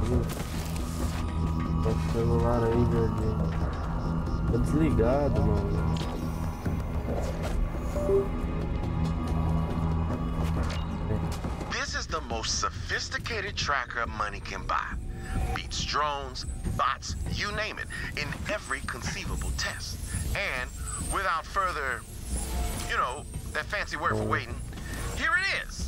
O celular aí, velho. Tá desligado, mano. This is the most sophisticated tracker money can buy. Beats drones, bots, you name it, in every conceivable test. And without further, you know, that fancy word for waiting, here it is.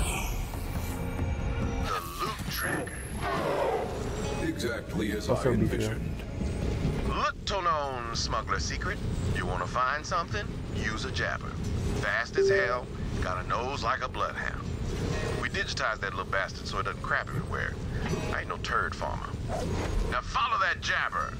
The loot tracker. Exactly as I envisioned. Little known smuggler secret. You want to find something? Use a jabber. Fast as hell, got a nose like a bloodhound. We digitized that little bastard so it doesn't crap everywhere. I ain't no turd farmer. Now follow that jabber.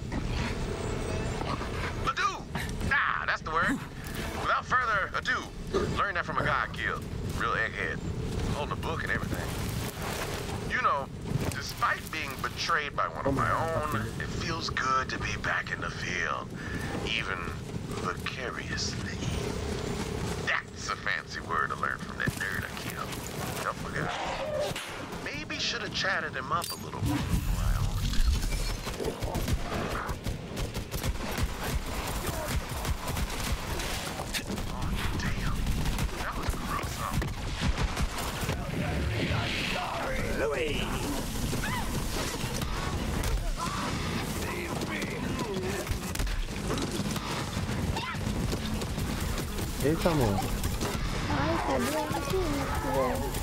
Ado! Ah, that's the word. Without further ado, learn that from a guy I killed. Real egghead. Holding a book and everything. You know, despite being betrayed by one of my own, it feels good to be back in the field. Even vicariously. That's a fancy word to learn from that nerd I killed. Don't forget. Maybe should have chatted him up a little more before I ordered this. Oh, damn. That was gruesome. Louis! Eita, mano. Ai, tá doente isso, velho.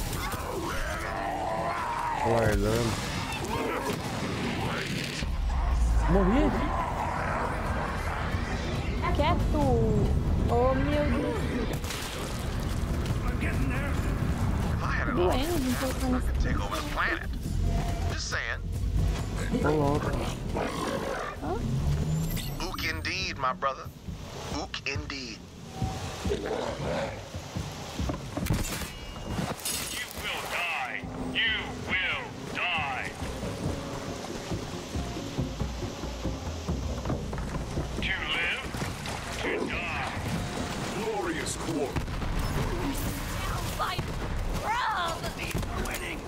Largando. Morri? Quieto! Oh, meu Deus. If I had an Doendo, office, não tô I could take over the planet. Just saying. Tá louco. Ook indeed, my brother. Ook indeed. You will die. You will die. To live, to die. Glorious quarter. Fight from winning.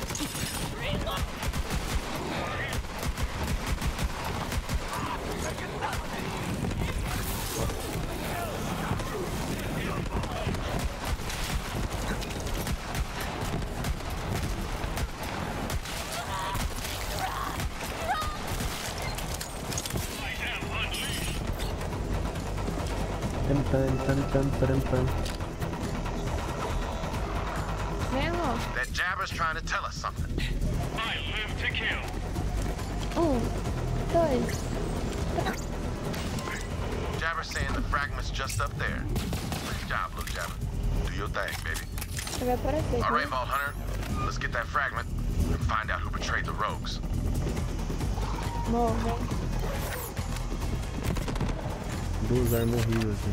Mesmo? That jabber's trying to tell us something. I live to kill. 1, 2. Jabber's saying the fragment's just up there. Good job, little jabber. Do your thing, baby. Vai aparecer. All right, Vault Hunter. Let's get that fragment and find out who betrayed the rogues. Morre. Duas armas horríveis, assim.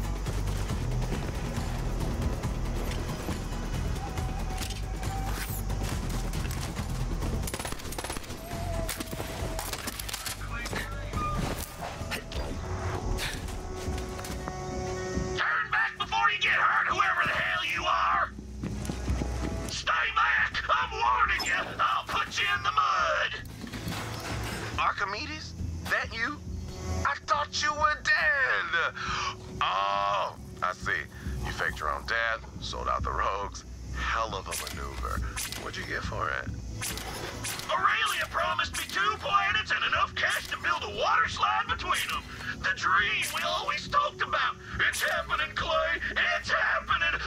Turn back before you get hurt, whoever the hell you are! Stay back! I'm warning you! I'll put you in the mud! Archimedes? That you? I thought you were dead! Oh, I see. You faked your own death, sold out the rogues. Hell of a maneuver. What'd you get for it? Aurelia promised me 2 planets and enough cash to build a water slide between them. The dream we always talked about. It's happening, Clay. It's happening.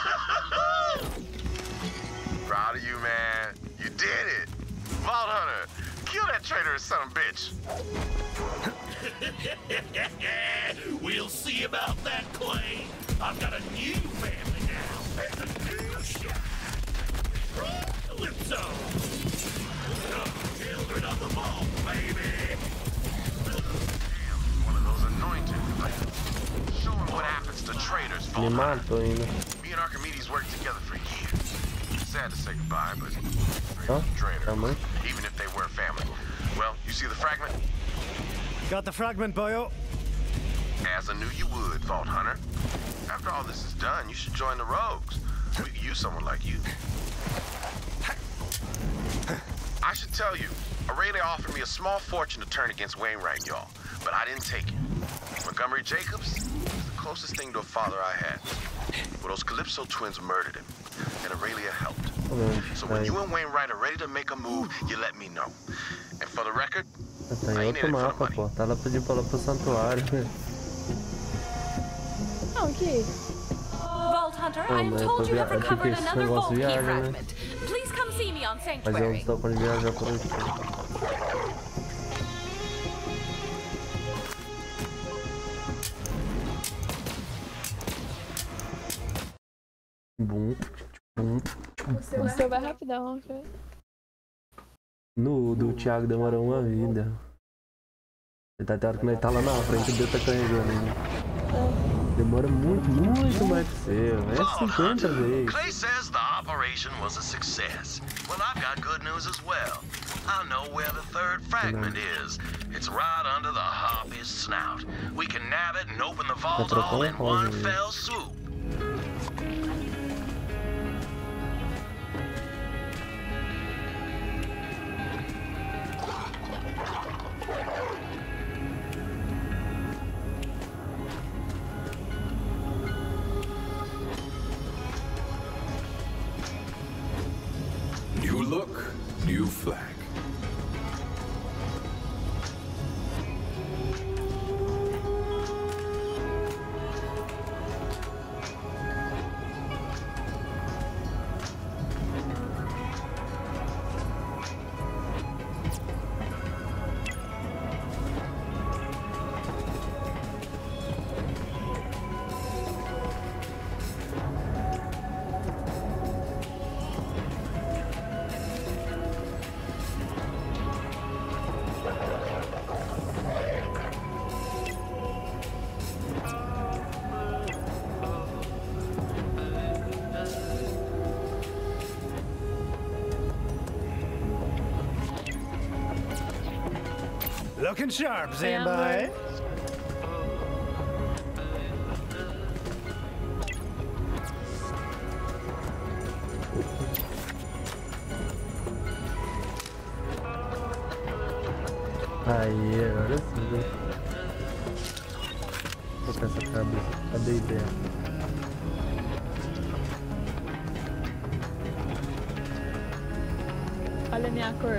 Proud of you, man. You did it. Vault Hunter, kill that traitorous son of a bitch. We'll see about that, Clay. I've got a new family now. And a new shot. Calypso. Children of the vault, baby. One of those anointed. Show him what happens to traitors, Me Vault Hunter. mato ainda. Me and Archimedes worked together for years. Sad to say goodbye, but Huh? traitor. Family? Even if they were family. Well, you see the fragment? Got the fragment, Bio. As I knew you would, Vault Hunter. After all this is done, you should join the rogues. We could use someone like you. I should tell you, Aurelia offered me a small fortune to turn against Wainwright, y'all, but I didn't take it. Montgomery Jacobs was the closest thing to a father I had. Well, those Calypso twins murdered him, and Aurelia helped. So when you and Wainwright are ready to make a move, you let me know. And for the record, Tá em outro mapa, pô. Tá lá pedindo pra lá pro santuário. Não, que? Vault Hunter, I am told you have recovered another vault key viagem, né? fragment. Please come see me on Mas eu Sanctuary. estou pra viajar por aqui. Bum, bum. O seu vai rapidão, ok? No do Thiago demorou uma vida. Ele tá até a hora que ele tá lá na frente, o dedo tá carregando ainda. Demora muito, muito mais que o seu. É 50 vezes. Clay says the operation was a success. Well, I've got good news as well. I know where the third fragment is. It's right under the Harpy's snout. We can nab it and open the vault all in one fell swoop. New look, new flag. Looking sharp, Zambai. Aí, agora sim. Vou com essa cabeça. Cadê a ideia? Olha a minha cor.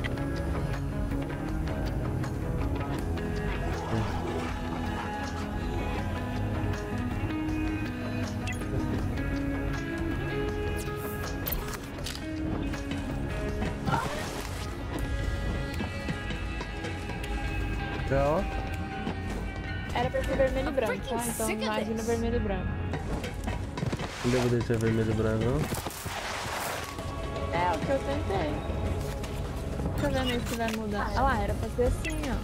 Ó. Era pra ser vermelho e branco, tá? Então imagina vermelho e branco. Não devo deixar vermelho e branco, não? É o que eu tentei. Deixa eu ver nesse que vai mudar. Ah lá, era pra ser assim, ó.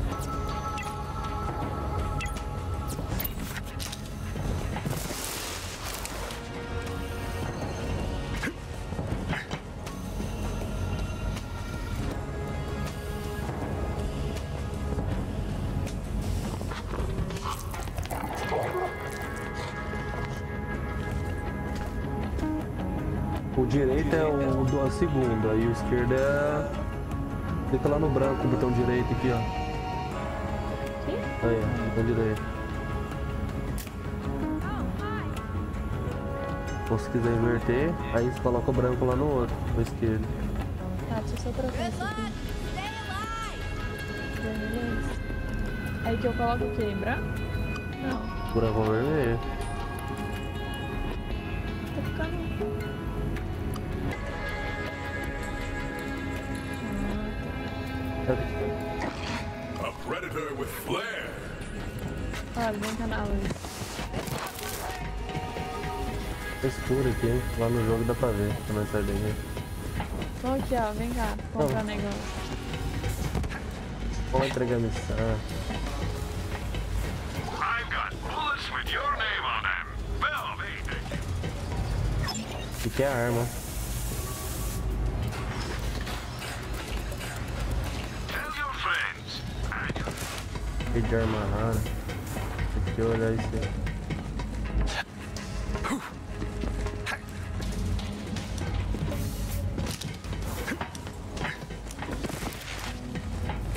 O direito é o do segundo, aí o esquerdo é... Clica lá no branco, o botão direito aqui, ó. Sim? Aí, ó, botão direito. Ou se quiser inverter, aí você coloca o branco lá no outro, no esquerdo. Tá, deixa eu só trocar isso aqui. Beleza. Aí que eu coloco o quê? Branco? Não. Branco ou vermelho. Tá ficando... A predator with flair. Olha, vem cá na luz. Tá escuro aqui, hein? Lá no jogo dá pra ver, quando nós sai daqui. Vamos aqui, ó, vem cá, comprar negócio. Vamos entregar a missão. I've got bullets with your name on them. Velvet. O que é a arma? Tell your friends. De arma rara. Tem que olhar isso aí.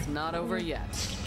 not over yet.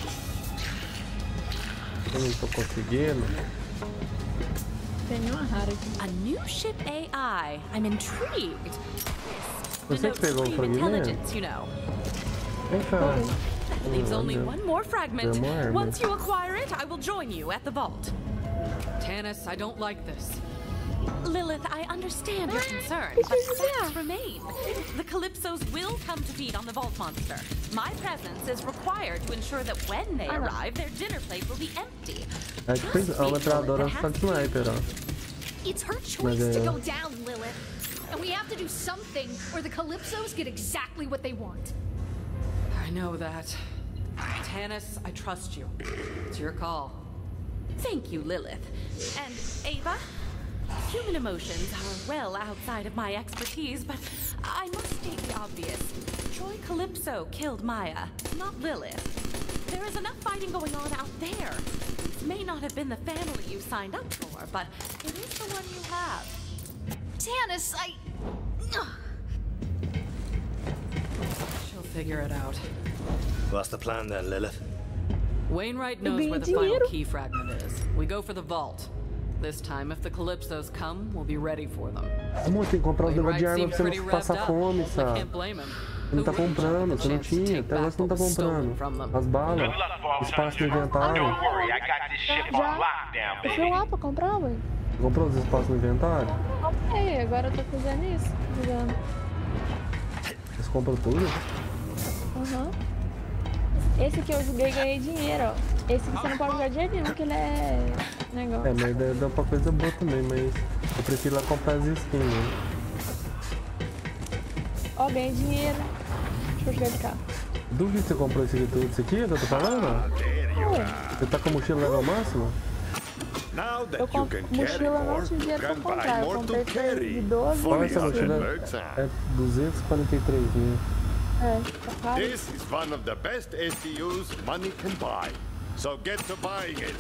Eu não tô conseguindo. Tem nenhuma rara aqui. A new ship AI. I'm intrigued. Você que pegou o fragmento? Intelligence, you know. Vem cá. That leaves only one more fragment. Tem uma arma. Once you acquire it, I will join you at the vault. Tanis, I don't like this. Lilith, I understand your concern, but facts remain. The Calypsos will come to feed on the vault monster. My presence is required to ensure that when they arrive, their dinner plate will be empty. É tipo a metralhadora tá de sniper, ó. It's her choice to go down, Lilith. And we have to do something, or the Calypsos get exactly what they want. I know that. Tanis, I trust you. It's your call. Thank you, Lilith. And Ava? Human emotions are well outside of my expertise, but I must state the obvious. Troy Calypso killed Maya, not Lilith. There is enough fighting going on out there. This may not have been the family you signed up for, but it is the one you have. Tanis, She'll figure it out. What's the plan then, Lilith? Wainwright knows where the final key fragment is. We go for the vault. This time, if the Calypsos come, we'll be ready for them. Amor, tem que comprar os negócios de arma pra você não passar fome, sabe? Você não tá comprando, você não tinha, até agora você não tá comprando. As balas, espaço no inventário. Eu fui lá pra comprar, ué. Comprou os espaços no inventário? Comprei, agora eu tô fazendo isso. Você comprou tudo? Aham. Esse aqui eu joguei e ganhei dinheiro, ó. Esse aqui você não pode jogar dinheiro nenhum, porque ele é negócio. É, mas dá pra coisa boa também, mas eu prefiro lá comprar as skins, né? Ó, ganhei dinheiro. Deixa eu jogar de cá. Duvido que você comprou esse aqui tudo. Isso aqui que eu tô falando? Você tá com a mochila level máximo? Eu compro mochila, não tive dinheiro pra comprar. Eu comprei de 12 Olha essa mochila, é 243 mil. This is one of the best SDUs money can buy. So get to buying it.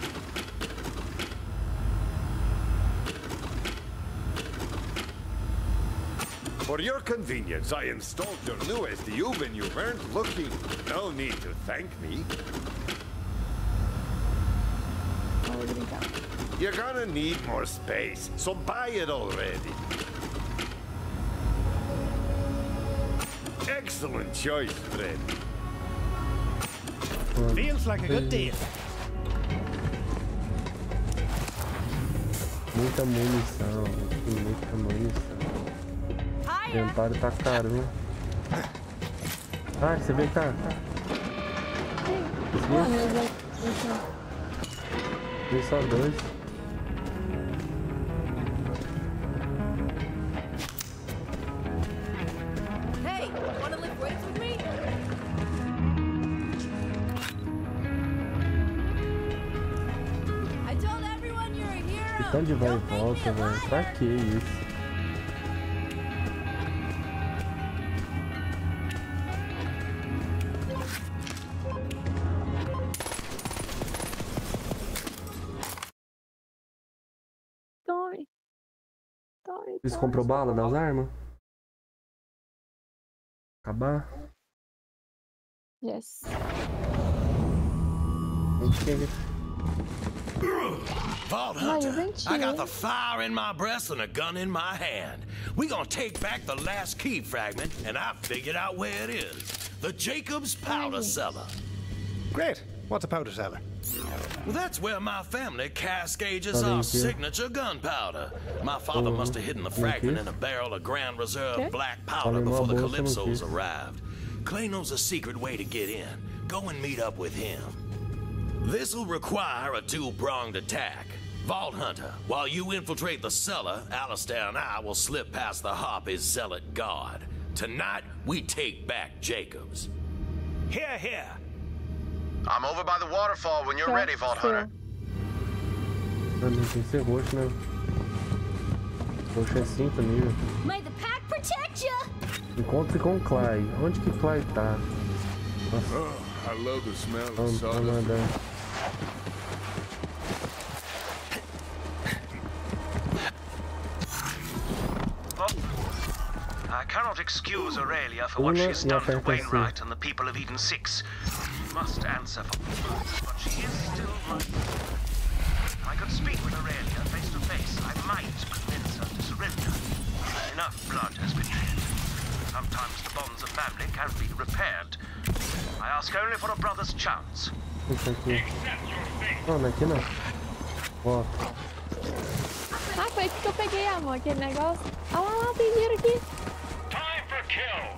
For your convenience, I installed your new SDU when you weren't looking. No need to thank me. You're gonna need more space, so buy it already. Excellent choice, Fred. Feels like a good deal. Muita munição, muita munição. O inventário tá caro, viu? Ah, você vem cá. Vem só 2. Tanto de vai e volta, velho. Pra que isso? Tome. Você comprou bala das armas? Acabar? Yes. Vault Hunter, I got the fire in my breast and a gun in my hand. We're gonna take back the last key fragment, and I figured out where it is. The Jacobs Powder Cellar. Great. What's a powder cellar? Well, that's where my family cascades our signature gunpowder. My father must have hidden the fragment in a barrel of Grand Reserve black powder before the Calypsos arrived. Clay knows a secret way to get in. Go and meet up with him. This'll require a two-pronged attack. Vault Hunter, while you infiltrate the cellar, Alistair and I will slip past the Harpy's zealot guard. Tonight, we take back Jacobs. Here, here. I'm over by the waterfall when you're ready, Vault Hunter. Tem que ser roxo, né? Roxo é 5 nível. May the pack protect you. Encontre com Clay. Onde que Clay tá? Nossa. Oh, I love the smell of sawdust. I cannot excuse Aurelia for what she's done to Wainwright and the people of Eden 6. She must answer for but she is still mine. I could speak with Aurelia face to face. I might convince her to surrender. Enough blood has been shed. Sometimes the bonds of family can't be repaired. I ask only for a brother's chance. Isso aqui. Não, aqui não. Ó. Ah, foi isso que eu peguei, amor, aquele negócio. Ah lá, tem dinheiro aqui. Time for kill.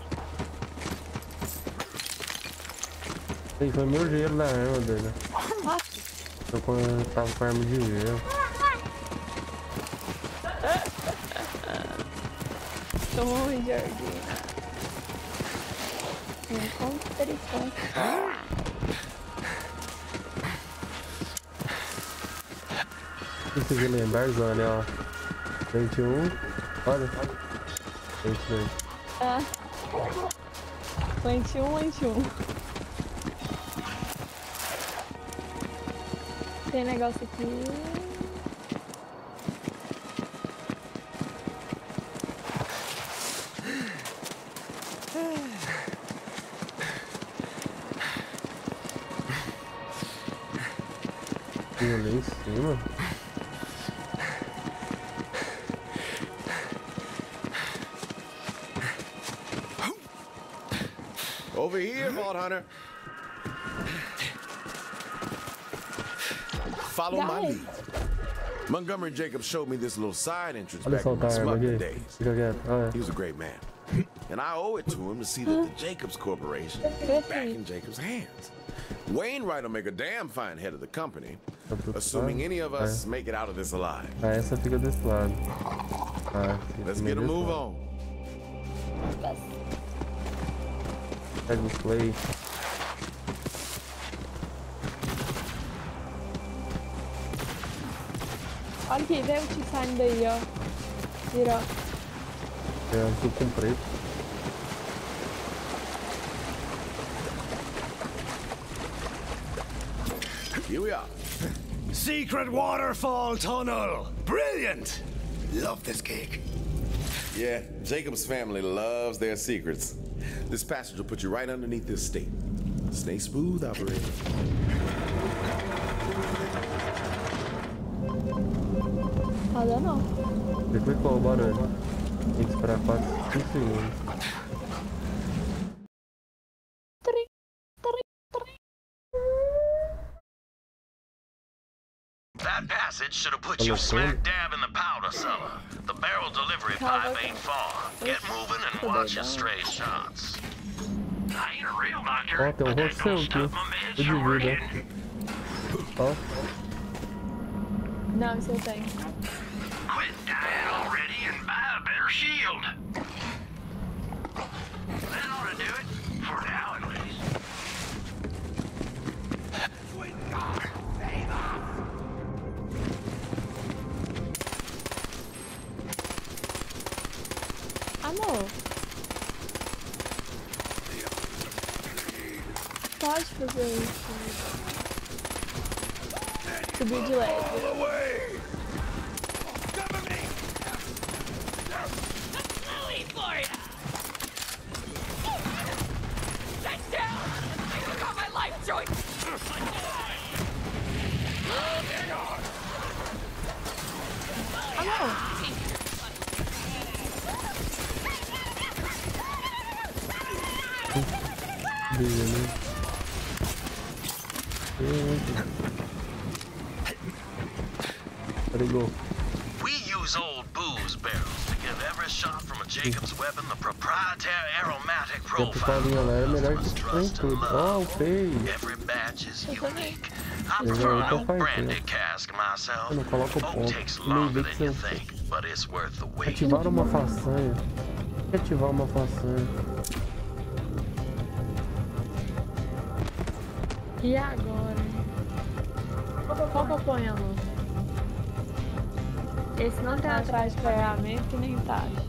Aí foi meu gelo da arma dele. Eu tava com a arma de gelo. Toma, Jorginho. Como interessante. Consegui lembrar, Zone, ó. 21. Olha. 22. Ah. 21. Tem negócio aqui. Tem ali em cima. Over here, Vault Hunter. Follow my lead. Montgomery Jacobs showed me this little side entrance back in my smuggling days. He was a great man. And I owe it to him to see that the Jacobs Corporation is back in Jacobs' hands. Wainwright will make a damn fine head of the company, assuming any of us make it out of this alive. Essa fica desse lado. Let's get a move on. Pega o play. Olha aqui, vê o tio saindo daí, ó. Vira. É azul com preto. Here we are. Secret waterfall tunnel. Brilliant. Love this cake. Yeah, Jacob's family loves their secrets. This passage will put you right underneath this state. Stay smooth, operator. Nada não. Depois qual o barulho? Tem que esperar 4, 5 segundos. That passage should have put you smack dab in the powder cellar. The barrel delivery pipe ain't far. Get moving and watch your stray shots. I ain't a real doctor, but that don't stop my men from working. Ó. Não, isso eu tenho. Quit dying already and buy a better shield. That ought to do it, for now at least. Amor. Pode fazer isso. Subir de leve. We use old booze barrels to give every shot from a Jacobs weapon the proprietary aromatic profile of trust and love. Every batch is unique. I prefer an old brandy cask myself. Oak takes longer than you think, but it's worth the wait. Ativar uma façanha. Ativar uma façanha. E agora? Qual que eu ponho, amor? Esse não tem atrás de pegamento nem taxa.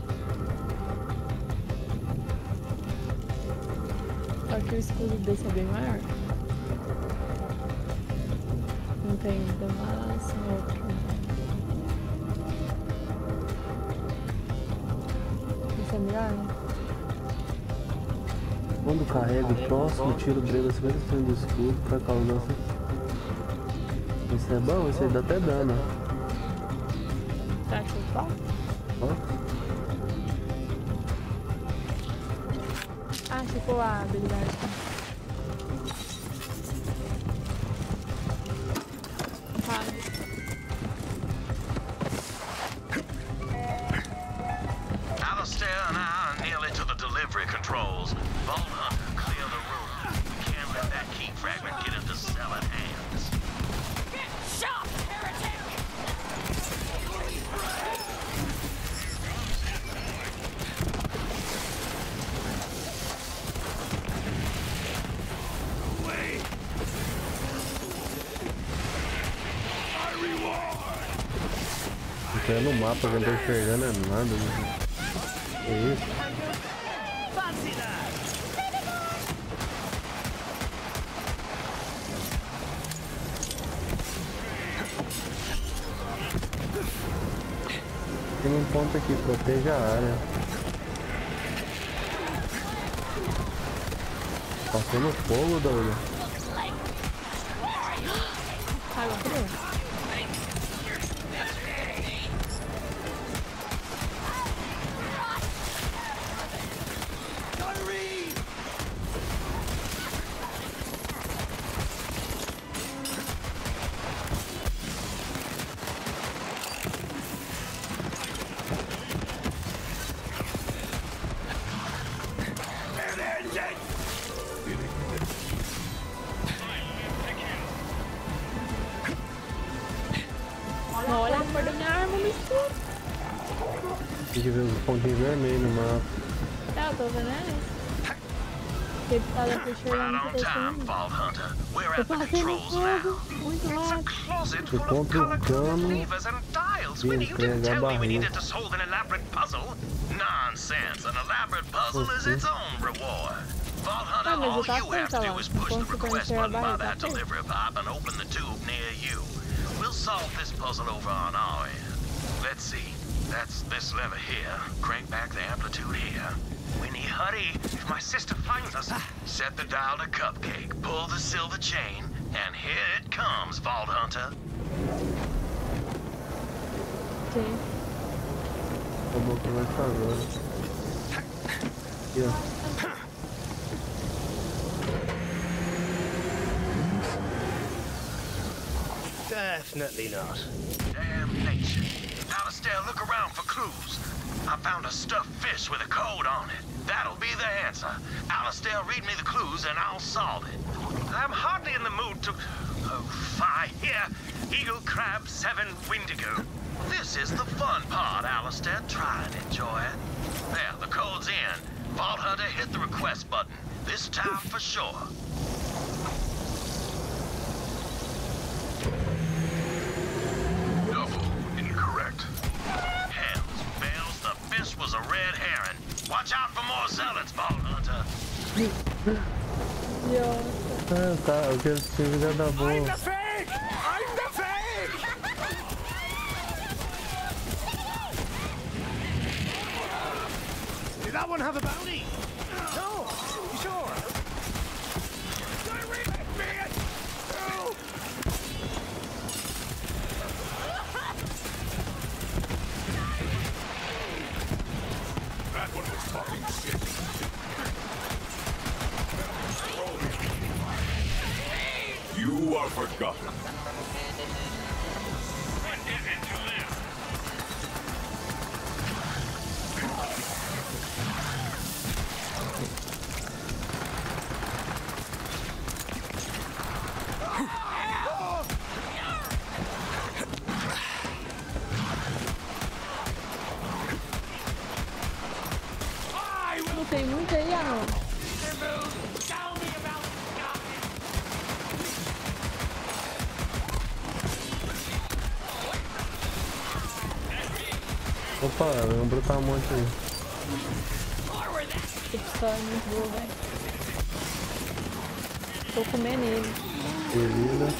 Só que o escudo desse é bem maior. Não tem ainda mais outro. Esse é melhor, né? Quando carrega o próximo tiro brega 50% do escudo pra causar. Isso é bom, isso aí dá até dano. Tá aqui, ó. Ah, ficou a habilidade. Alistair and I are nearly to the delivery controls. Vault Hunter, clear the room. We can't let that key fragment get into Zealot hands. Get shot, heretic! Isso é no mapa que eu não tô enxergando é nada. É isso? Tem um ponto aqui, proteja a área. Passando fogo, doido. Água fria. Olha a cor da minha arma no escuro. Tem que ver os pontinhos vermelhos no mapa. Tá, eu tô vendo eles. Ele tá lá Right on time, Vault Hunter. We're at the controls now. It's a closet full of color-coded levers and dials. Winnie, you didn't tell me we needed to solve an elaborate puzzle. Nonsense. An elaborate puzzle is its own reward. Vault Hunter, all you have to do is push the request button by that delivery pipe and open the tube near you. We'll solve this puzzle over on our end. Let's see. That's this lever here. Crank back the amplitude here. Winnie, hurry. If my sister finds us, set the dial to Cupcake, pull the silver chain, and here it comes, Vault Hunter. Sim. Vamos começar agora. Aqui, ó. Definitely not. Damnation. Alistair, look around for clues. I found a stuffed fish with a code on it. That'll be the answer. Alistair, read me the clues and I'll solve it. I'm hardly in the mood to... Oh, fine. Here. Eagle, crab, 7, Windigo. This is the fun part, Alistair. Try and enjoy it. There, the code's in. Vault Hunter, hit the request button. This time for sure. Double incorrect. Hells, Bells, the fish was a red herring. Watch out for more zealots, Vault Hunter. Ah, tá, eu quero jogar da boa. I'm the fake! I'm the fake! Did that one have a bounty? No! You sure? Don't remake me! No! That one was fucking shit. You are forgotten. What is it to live? Não tem muito aí, não. Opa, vamos brotar um monte aí. Esse pistola é muito boa, velho. Tô comendo ele. Beleza.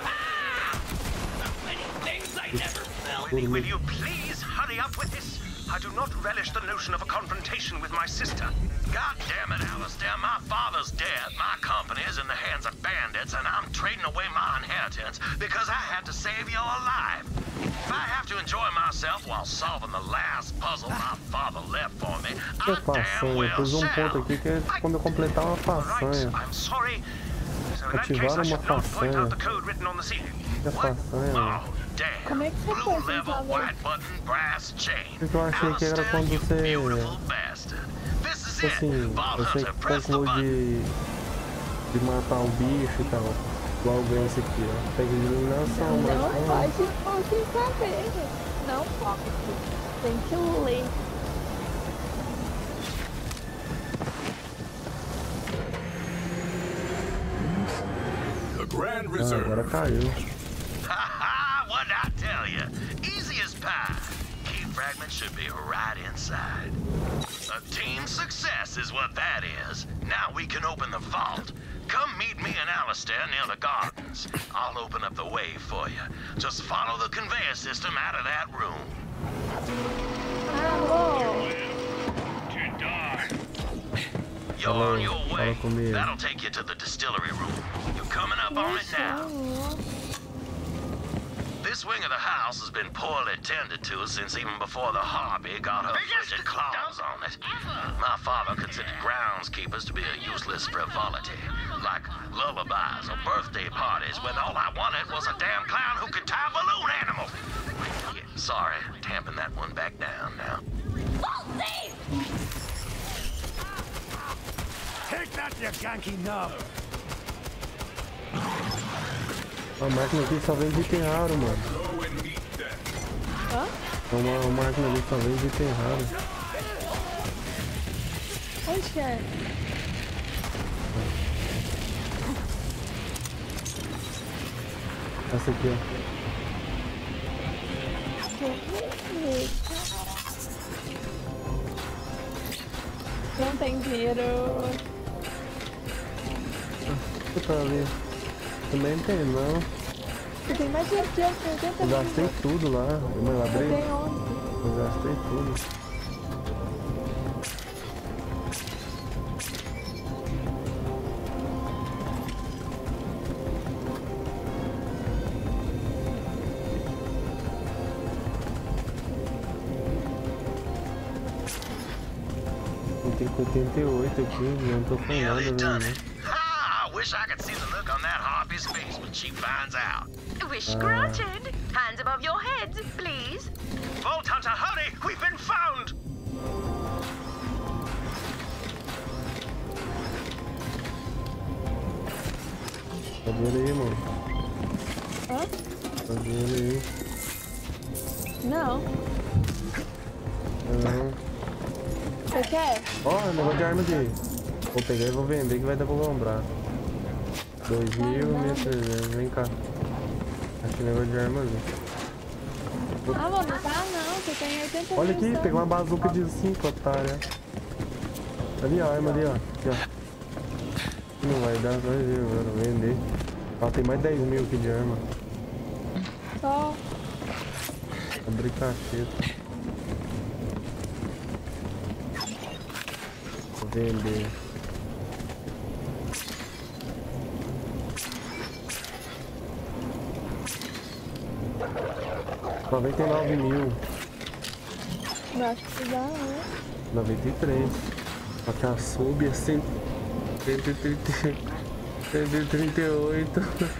Winnie, will you please hurry up with this? I do not relish the notion of a confrontation with my sister. God damn it, Alistair, my father's dead. My company is in the hands of bandits, and I'm trading away my inheritance because I had to save your life. If I have to enjoy myself while solving the last puzzle my father left for me, I damn well shall. Aqui que é quando eu completar uma façanha. I'm sorry. So in that Ativar case, I uma should not point out façanha. the code written on the ceiling. Que façanha? Oh, damn. Como é que você Blue foi level, sem white button, brass chain. Porque eu achei que era quando você... Beautiful bastard. This is it. Assim, Vault eu sei Hunter, que press the calculou button. de matar o bicho e tal. Igual ganha esse aqui, ó. Pega de iluminação, mas... Não pode sem saber. Não pode. Tem que ler. The Grand Reserve. Agora caiu. Ha what'd I tell you? Easy as pie. Key fragment should be right inside. A team success is what that is. Now we can open the vault. Come meet me and Alistair near the gardens. I'll open up the way for you. Just follow the conveyor system out of that room. You're on your way. That'll take you to the distillery room. You're coming up on it now. This wing of the house has been poorly tended to since even before the Harpy got her frigid claws on it. My father considered groundskeepers to be a useless frivolity, like lullabies or birthday parties when all I wanted was a damn clown who could tie balloon animals. Yeah, sorry, tamping that one back down now. Take that, you ganky nub! A máquina aqui só vende item raro, mano. Hã? Uma máquina ali só vende item raro. Onde que é? Essa aqui, ó. Não tem dinheiro. Tá ali. Também tem, não. Você tem mais dinheiro que eu, 80 Eu gastei tudo lá. Eu abri. Eu tenho 11. Eu gastei tudo. Tem 88 aqui, não tô com nada, né? I wish I could see the look on that Harpy's face when she finds out. Wish granted. Hands above your heads, please. Vault Hunter, hurry! We've been found! Tá vendo aí, mano? Hã? Tá vendo aí? Não. Não. Você quer? Ó, negócio de arma aqui. Vou pegar e vou vender que vai dar pra comprar. 2.000, vem cá. Aqui negócio de arma ali. Ah, vou não tá não, você tem 80 Olha aqui, peguei uma bazuca de 5, otária. Ali ó, a arma ali ó. Aqui ó. Não vai dar, vai ver agora, vou vender. Ó, tem mais 10.000 aqui de arma. Só. Abrir cacheta. Vou vender. $99.000. Eu acho que dá, né? 93. Só que a sub é 138.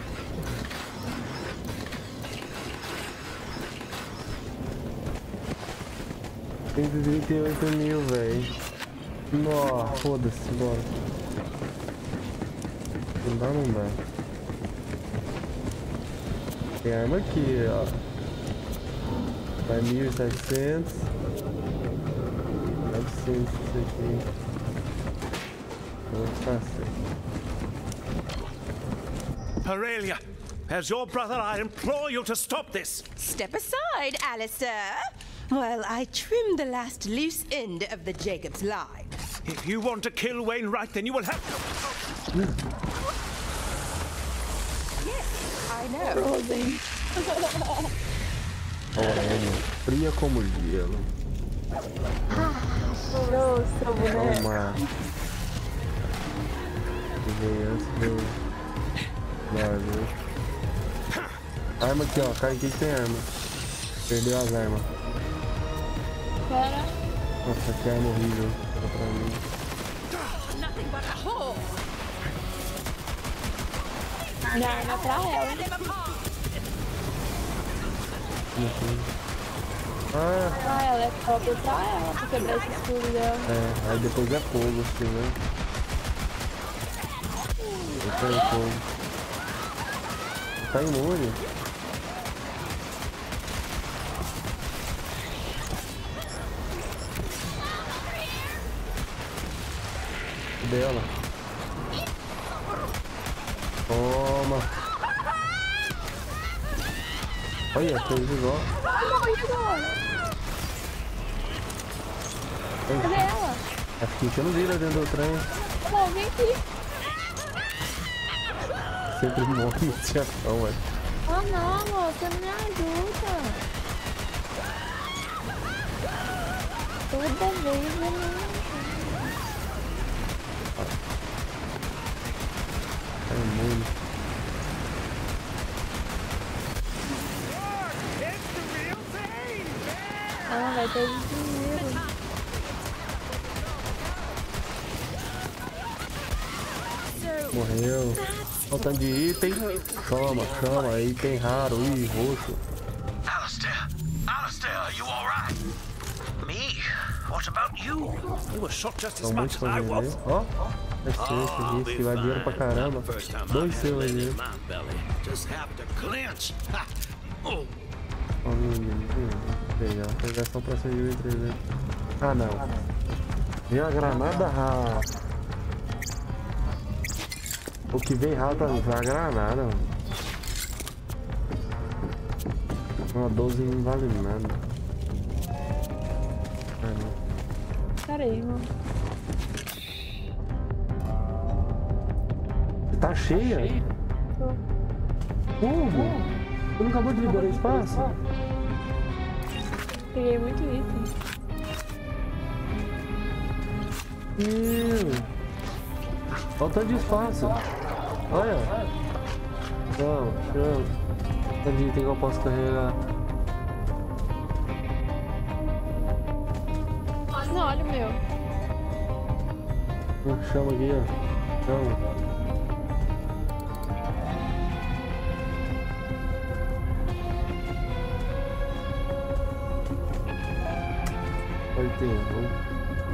$138.000, velho. Nossa, foda-se, bora. Não dá, não dá. Tem arma aqui, ó. Vai 1.700. 900 isso aqui. Vou ficar assim. Aurelia, as your brother, I implore you to stop this. Step aside, Alistair, while I trim the last loose end of the Jacob's line. If you want to kill Wainwright, then you will have to. Yes, I know. Aurélia, fria como gelo. Nossa, boneco. Toma. Veio antes do... Valeu. Arma aqui, ó. Cai aqui que tem arma. Perdeu as armas. Pera. Nossa, que arma horrível. Só pra mim. Minha arma é pra ela. Ah, ela é própria pra ela, pra quebrar esse escudo dela. É, aí depois é fogo, assim, né? Depois é fogo. Tá imune. Cadê ela? Toma. Olha, fez igual. Cadê ela? É porque você não vira dentro do trem. Não, vem aqui. Sempre morre no tiafão, ué. Ah não, amor, você não me ajuda. Toda vez eu não. Tá imune. Ah, vai ter dinheiro. Morreu. Faltando de item. Calma, item raro. Ih, roxo. Alistair, are you alright? Me? What about you? You were shot just as São much muitos as I pra was. vender. Ó, é seu esse que vai dinheiro pra caramba. 2 seus aí. Oh. Ó, menino. Vou pegar só pra 6.300. Ah, não. Vem a granada rara. O que vem raro pra usar a granada, mano. Uma 12 não vale nada. Ah, não. Pera aí, mano. Tá cheia? Como? Você não acabou de liberar espaço? Peguei muito item. Falta de espaço. Olha. Chama. Quanto de item que eu posso carregar? Não, olha o meu. Chama aqui, ó. Chama. Vamos.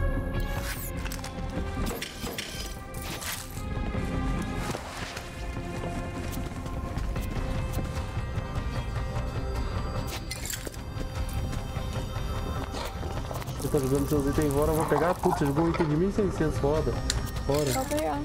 Você tá jogando seus itens fora, eu vou pegar. Putz, jogou um item de 1.600 foda. Fora. Vou pegar.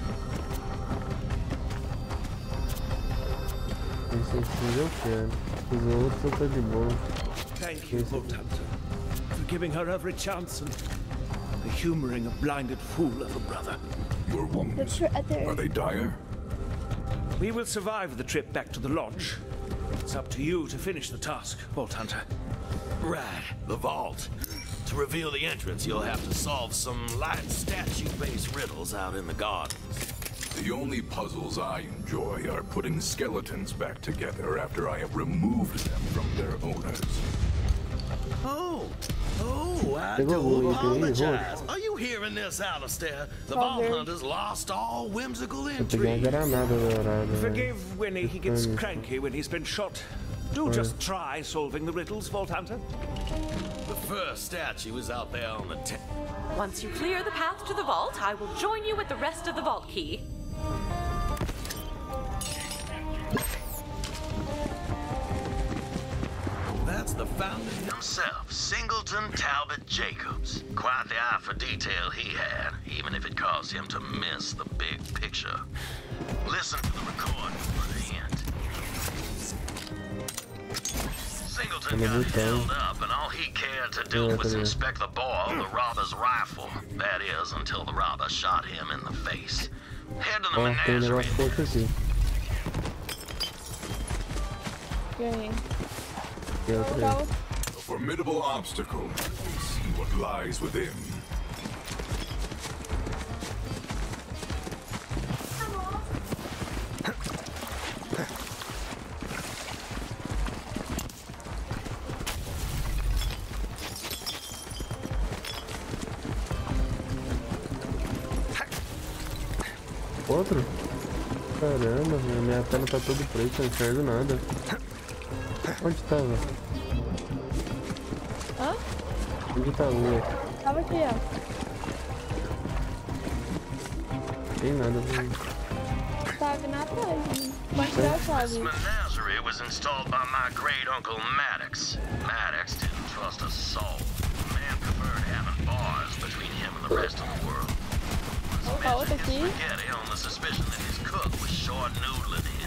1.600 eu quero. Os outros eu tô de boa. Thank you, Vault Hunter, for giving her every chance and humoring a blinded fool of a brother. Your wounds, are they dire? We will survive the trip back to the lodge. It's up to you to finish the task, Vault Hunter. Right, the vault. To reveal the entrance, you'll have to solve some light statue-based riddles out in the gardens. The only puzzles I enjoy are putting skeletons back together after I have removed them from their owners. I do apologize. Are you hearing this, Alistair? The Vault Hunters lost all whimsical intrigue. Forgive Winnie, he gets cranky when he's been shot. Do just try solving the riddles, Vault Hunter. The first statue is out there on the Once you clear the path to the vault, I will join you with the rest of the vault key. That's the founder himself, Singleton Talbot Jacobs. Quite the eye for detail he had, even if it caused him to miss the big picture. Listen to the recording for the hint. Singleton got held up, and all he cared to do was inspect the bore of the robber's rifle. That is, until the robber shot him in the face. Head to the menagerie. A formidable obstacle. lies within. Outro? Caramba, minha tela tá toda preta, não enxergo nada. Onde tava? Hã? Onde tá o outro? Tava aqui, ó. Tem nada, Tava vindo atrás. Pode tirar a chave. This menagerie was installed by my great uncle Maddox. Maddox didn't trust a soul. The man preferred having bars between him and the rest of the world. Opa, outra aqui. Spaghetti on the suspicion that his cook was short noodling him.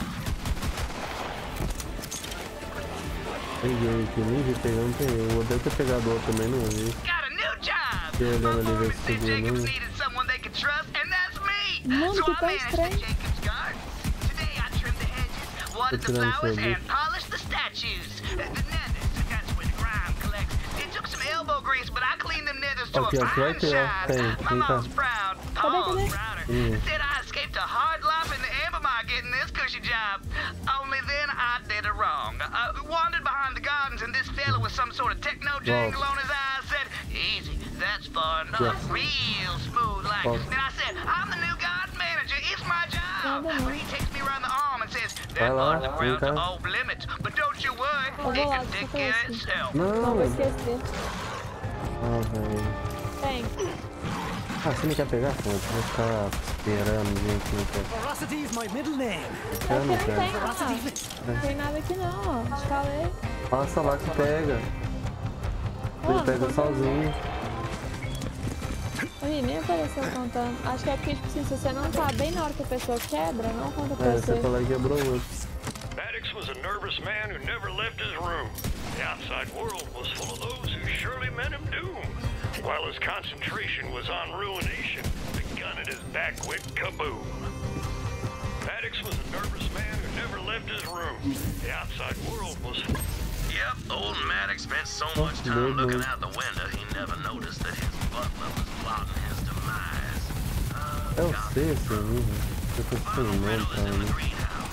Peguei aqui, nem vi pegando, peguei. Eu odeio ter pegado outro também, não vi. Got a new job. Fiquei olhando ali ver se segura, não. Needed someone they could trust, and that's me. Mano, So que I tá managed the estranho. Jacobs Garden. Today I trimmed the hedges, watered the flowers, and polished the statues. The nethers, that's where the grime collects. It took some elbow grease, but I cleaned them nethers to Okay, a fine right there. shine. My Tem, mom's tá. proud. Paul's prouder. Said I escaped a hard life in the Ambermar getting this cushy job. Only then I did it wrong. Wandered behind the gardens, and this fella with some sort of techno jangle on his eyes said, "Easy, that's fun. Real smooth like." Then I said, "I'm the new garden manager. It's my job." But he takes me around the arm and says, "That underground's off limits, but don't you worry, it can take care of itself." Não, vou esquecer. Ah, velho. Tem. Ah, você não quer pegar, Fonte? Vai ficar esperando, gente, não quer. Veracity is my middle name. Aqui não tem, não tem nada aqui não, ó. Te falei. Passa lá que pega. Ele pega sozinho. Ih, nem apareceu contando. Acho que é porque, tipo assim, se você não tá bem na hora que a pessoa quebra, não conta pra você. Você falou que quebrou o outro. Maddox was a nervous man who never left his room. The outside world was full of those who surely meant him doom. While his concentration was on ruination, the gun at his back went kaboom. Maddox was a nervous man who never left his room. The outside world was full. Yep, old Maddox spent so much time looking out the window, he never noticed that his butler was plotting his demise. É o sexto, amigo. Eu tô sem nome, cara.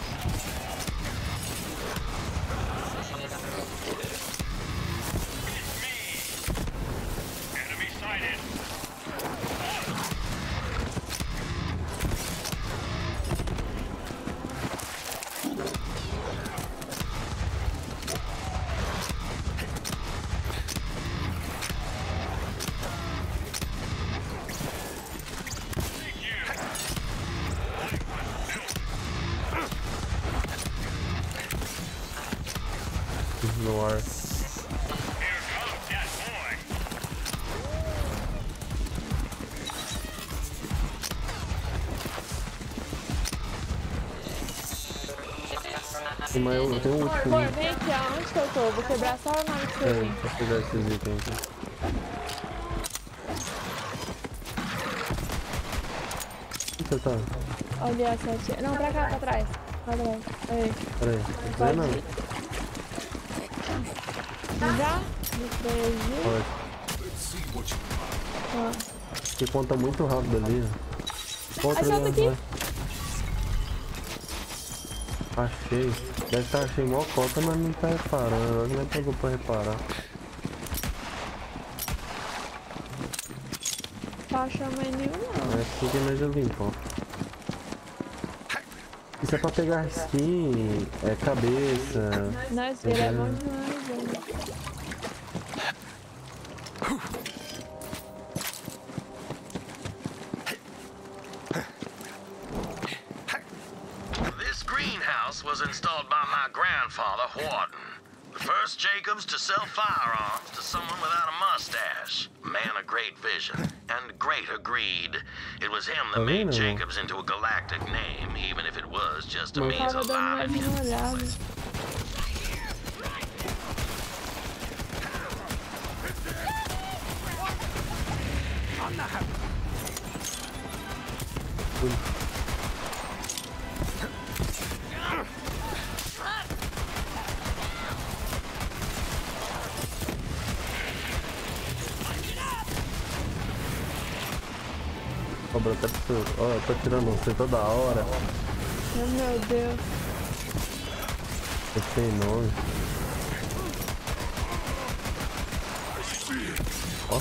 No ar. Mas eu tenho um último. Amor, vem aqui, ó. Onde que eu tô? Vou quebrar só o nome que você tem. Pra pegar esses itens aqui. Onde você tá? Olha a setinha. Não, pra cá, pra trás. Pra trás. Aí. Peraí, não tá nada. Já? Me Porque conta muito rápido ali. Outra solta aqui. Achei. Deve estar achei mó cota, mas não tá reparando. Não pegou pra reparar. Tá achando mais nenhum, não. É porque nós já limpamos. Isso é pra pegar skin, é cabeça. Nós vira é bom demais, velho. This greenhouse was installed by my grandfather, Wharton. The first Jacobs to sell firearms to someone without a mustache. A man of great vision and greater greed. It was him that made Jacobs into a galactic name, even if it was just a means of livelihood. Cobra até pro seu... Ó, eu tô tirando você toda hora. Oh, meu Deus. Eu sem nome. Ó.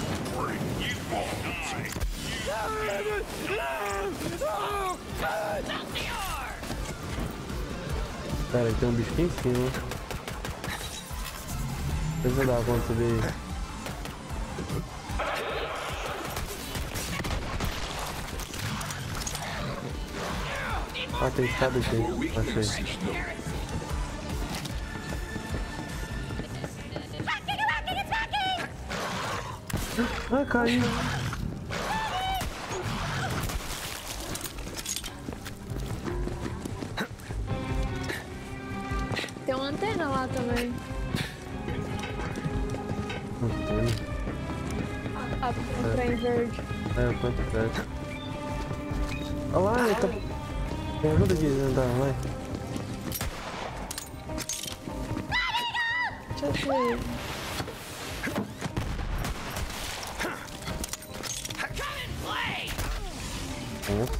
Pera, tem um bicho aqui em cima. Deixa eu dar conta dele. Ah, tem escada aqui. Achei. Ah, caiu. Tem uma antena lá também. Antena? A trem verde. É, eu planto verde. Olha lá, ele tá... Me ajuda aqui a andar, vai. Deixa eu ver. Nossa.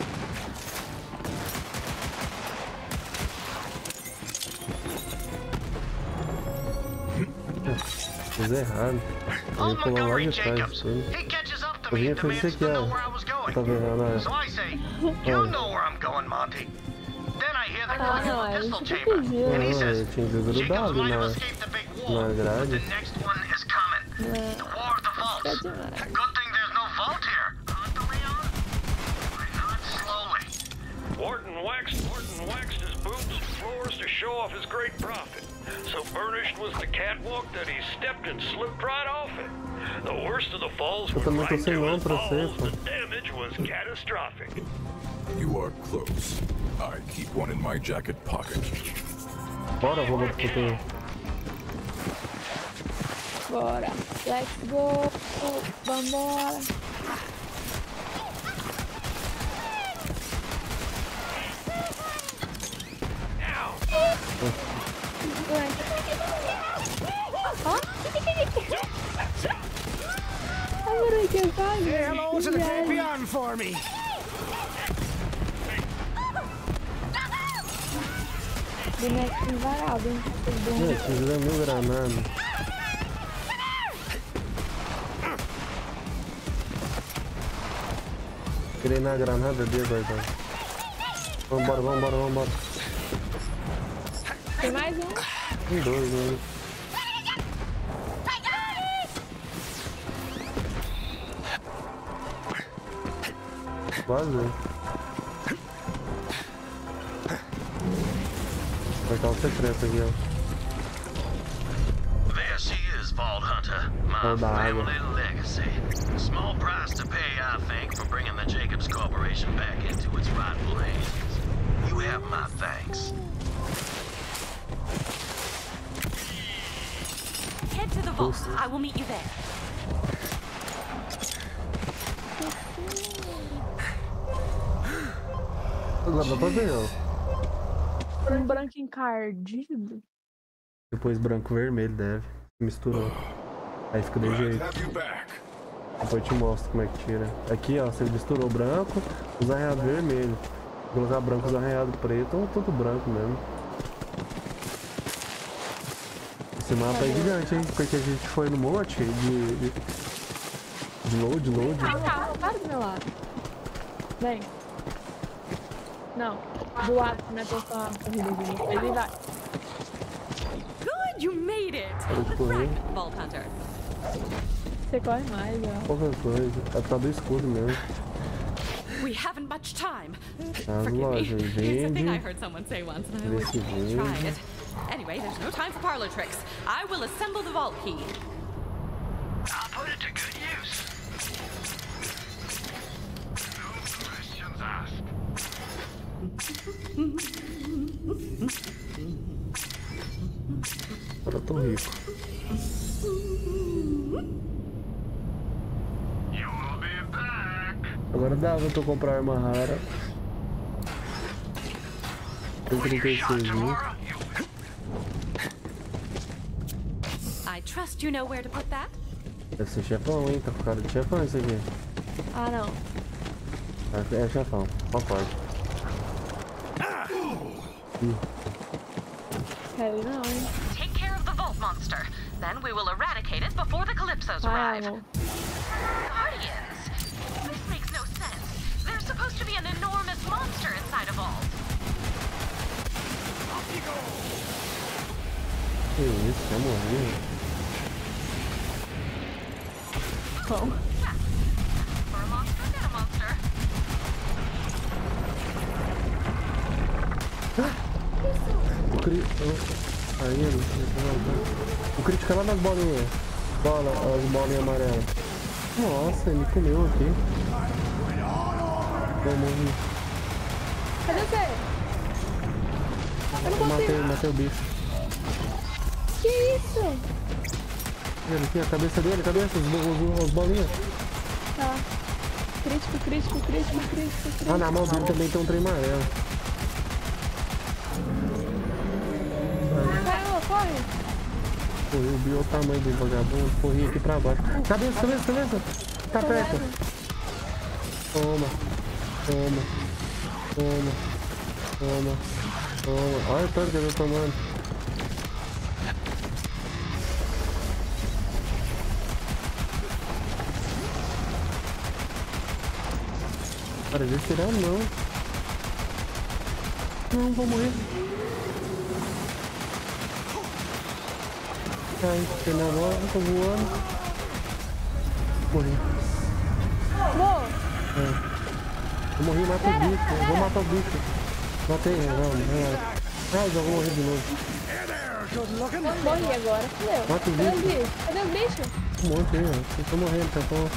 Fiz errado. Eu ia pular lá de trás. Eu vinha fazer isso aqui, ó. Tá vendo, né? So I say, you know where I'm going, Monty. Then I hear the crack of a pistol chamber, and he says, Jacobs might have escaped the big war, but the next one is coming. The War of the Vaults. Good thing there's no vault here. Uncle Leon? Why not slowly? Warden waxed his boots and floors to show off his great profit. So burnished was the catwalk that he stepped and slipped right off it. The worst of the falls were right to his balls. The damage was catastrophic. You are close. I keep one in my jacket pocket. Bora, robô do futuro. Bora. Let's go. Vambora. Say hello to the champion for me. Boneco varado, hein? Precisa da mil granada. Tirei na granada dele, verdade. Vambora, vambora, vambora. Tem mais um? Tem dois, né? Quase. Vai estar o secreto aqui, ó. There she is, Vault Hunter. My family legacy. Small price to pay, I think, for bringing the Jacobs Corporation back into its rightful hands. You have my thanks. Head to the vault. I will meet you there. Agora dá pra ver, ó. Um branco encardido. Depois branco vermelho deve. Misturou. Aí fica do jeito. Depois eu te mostro como é que tira. Aqui, ó, você misturou branco, os arranhados vermelho. Colocar branco, os arranhados preto ou tudo branco mesmo. Esse mapa é gigante, hein? Porque a gente foi no monte de load. Ah, para do meu lado. Vem. Não, do lado, né? Tô só a corrida de vocês. Ele vai. Good, you made it. Vault Hunter. Você corre mais, ó. Qualquer coisa. É por causa do escudo mesmo. We haven't much time. Ah, Forgive me. loja, It's a thing I vende. heard someone say once, and I always try it. Anyway, there's no time for parlor tricks. I will assemble the vault key. I'll put it to good use. No questions asked. Agora eu tô rico. Agora dava pra eu comprar arma rara. Tem 36 mil. I trust you know where to put that. Deve ser chefão, hein? Tá com cara de chefão isso aqui. Ah, não. É chefão, concordo. Quero não, hein? Take care of the vault monster. Then we will eradicate it before the Calypsos arrive. Guardians! This makes no sense. There's supposed to be an enormous monster inside a vault. Que isso, vai morrer. Bom. For a monster, get a monster. O crítico é lá nas bolinhas. As bolinhas amarelas. Nossa, ele comeu aqui. Eu morri. Cadê você? Eu não consigo. Matei o bicho. Que isso? Olha aqui a cabeça dele, as bolinhas. Tá. Crítico. Ah, na mão dele também tem um trem amarelo. Caramba, corre. Corri, eu vi o tamanho do vagabundo. Corri aqui pra baixo. Cabeça. Tá perto. Toma. Olha o tanto que eu tô tomando. Para de tirar, não. Não, vou morrer. Ai, tem minha bola, tô voando. Morri. Eu morri, mata o bicho. Eu vou matar o bicho. Matei, vamos. Ah, já vou morrer de novo. Eu morri agora, fudeu. Mata o bicho. Cadê o bicho? Morri, eu tô morrendo, tá bom.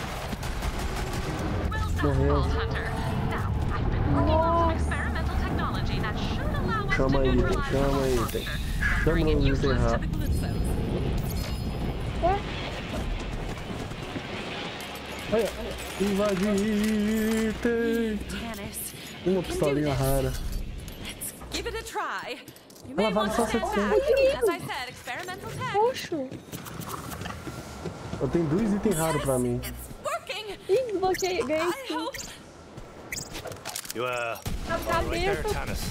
Morreu. Chama aí. Chama no enterrar. Olha, invadir. Uma pistolinha rara. Ela vale só 700. Poxa. Eu tenho 2 itens raros pra mim. Ih, desbloqueei, ganhei sim. Cabeça.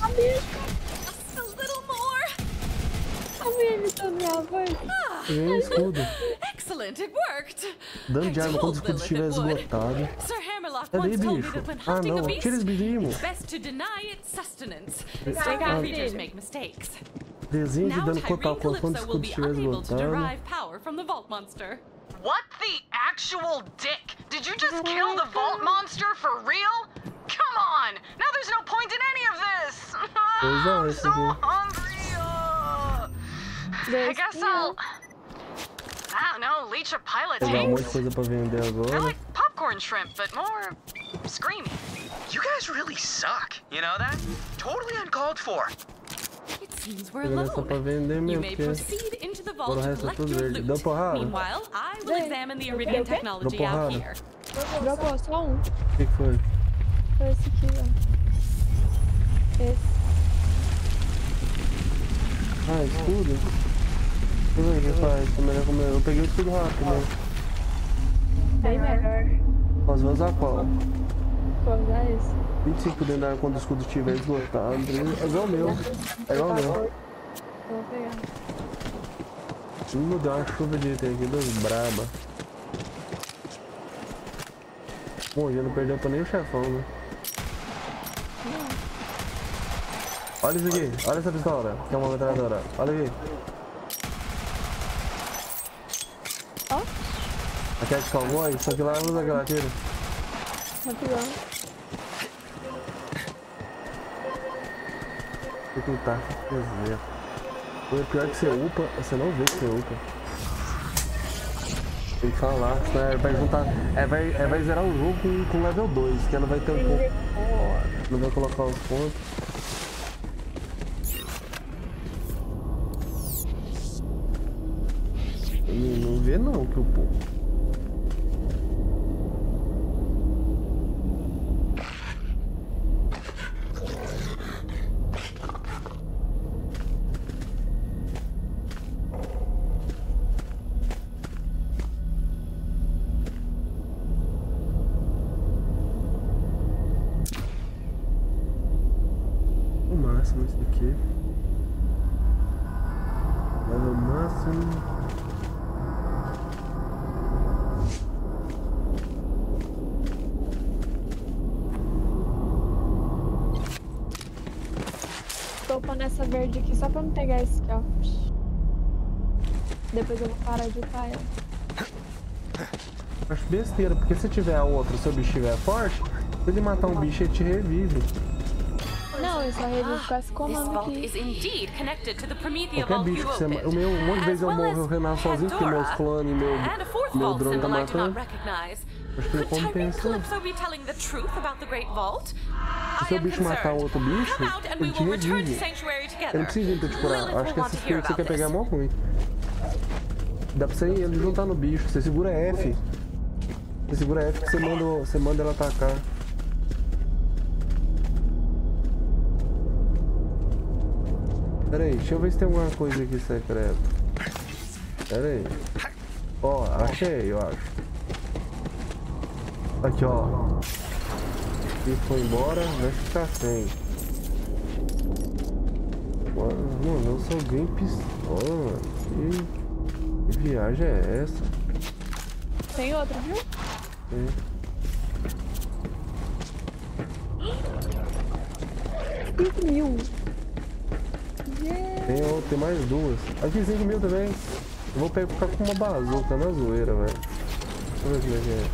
Ganhei escudo. Excellent, it worked. Dano de arma quando o escudo estiver esgotado. Cadê, bicho? Ah, não. Tira esse bichinho. Desenho de dano total quando o escudo estiver esgotado. What the actual dick? Did you just kill the vault monster for real? Come on! Now there's no point in any of this! I'm so hungry! I guess I'll... I don't know, leech a pilot Pegar tank. um monte de coisa pra vender I agora. like popcorn shrimp, but more screamy. You guys really suck. You know that? Totally uncalled for. It seems we're Pegando essa pra vender mesmo, may porque proceed into the vault agora o to resto é collect tudo your verde. loot. Deu porrada? Meanwhile, I will examine the Iridium technology Deu out porrada? here. Dropou só um. O que foi? Foi esse aqui, ó. Esse. Ah, escudo? Deixa eu ver o que faz. Melhor comer. Eu peguei o escudo rápido, né? Bem melhor. Posso usar qual? Vou usar esse. 25 dentro da área quando o escudo estiver esgotado. É igual o meu. É igual o meu. Vou pegar. Deu uma chuva de item aqui, das braba. Bom, já não perdeu pra nem o chefão, né? Olha isso aqui, olha essa pistola, que é uma metralhadora. Olha aqui. Ó. Aqui é de cowboy, só que lá usa aquela tira. Rapidão. Tem que lutar, dizer. O pior é que você upa, você não vê que você upa. Tem que falar, senão vai juntar. Vai zerar o jogo com level 2, que ela vai ter um pouco. Não vai colocar os pontos. Não vê não que o povo. máximo isso aqui. Level máximo. Tô pondo essa verde aqui só pra não pegar esse aqui, ó. Depois eu vou parar de upar ela. Acho besteira, porque se tiver a outra, se o bicho estiver forte, se ele matar um bicho, ele te revive. Não, eu só revivo com esse comando aqui. Qualquer bicho que você mata. Um monte de vezes eu morro, eu renasço sozinho, porque meus clones e meu drone tá matando. Acho que não compensa. Se seu bicho matar outro bicho, ele te revive. Ele não precisa vir te curar. Acho que esse skill que você quer pegar é mó ruim. Dá pra você ir, ele juntar no bicho. Você segura F. Você segura F que você manda ela atacar. Pera aí, deixa eu ver se tem alguma coisa aqui secreta. Pera aí. Ó, achei, eu acho. Aqui, ó. Se for embora, vai ficar sem. Mano, eu sou game pistola, mano. Que viagem é essa? Tem outra, viu? Tem. 5.000. Yeah. Tem mais duas. Aqui 5.000 também. Eu vou ficar com uma bazuca na zoeira, velho. Deixa eu ver como é que é.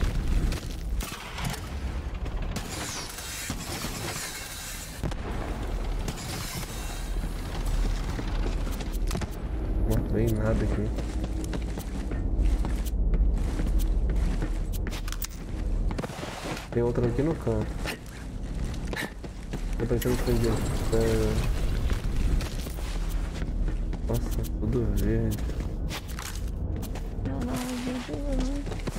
Não tem nada aqui. Tem outra aqui no canto. Tô pensando que tem de... Nossa, tudo verde. Não, gente, não.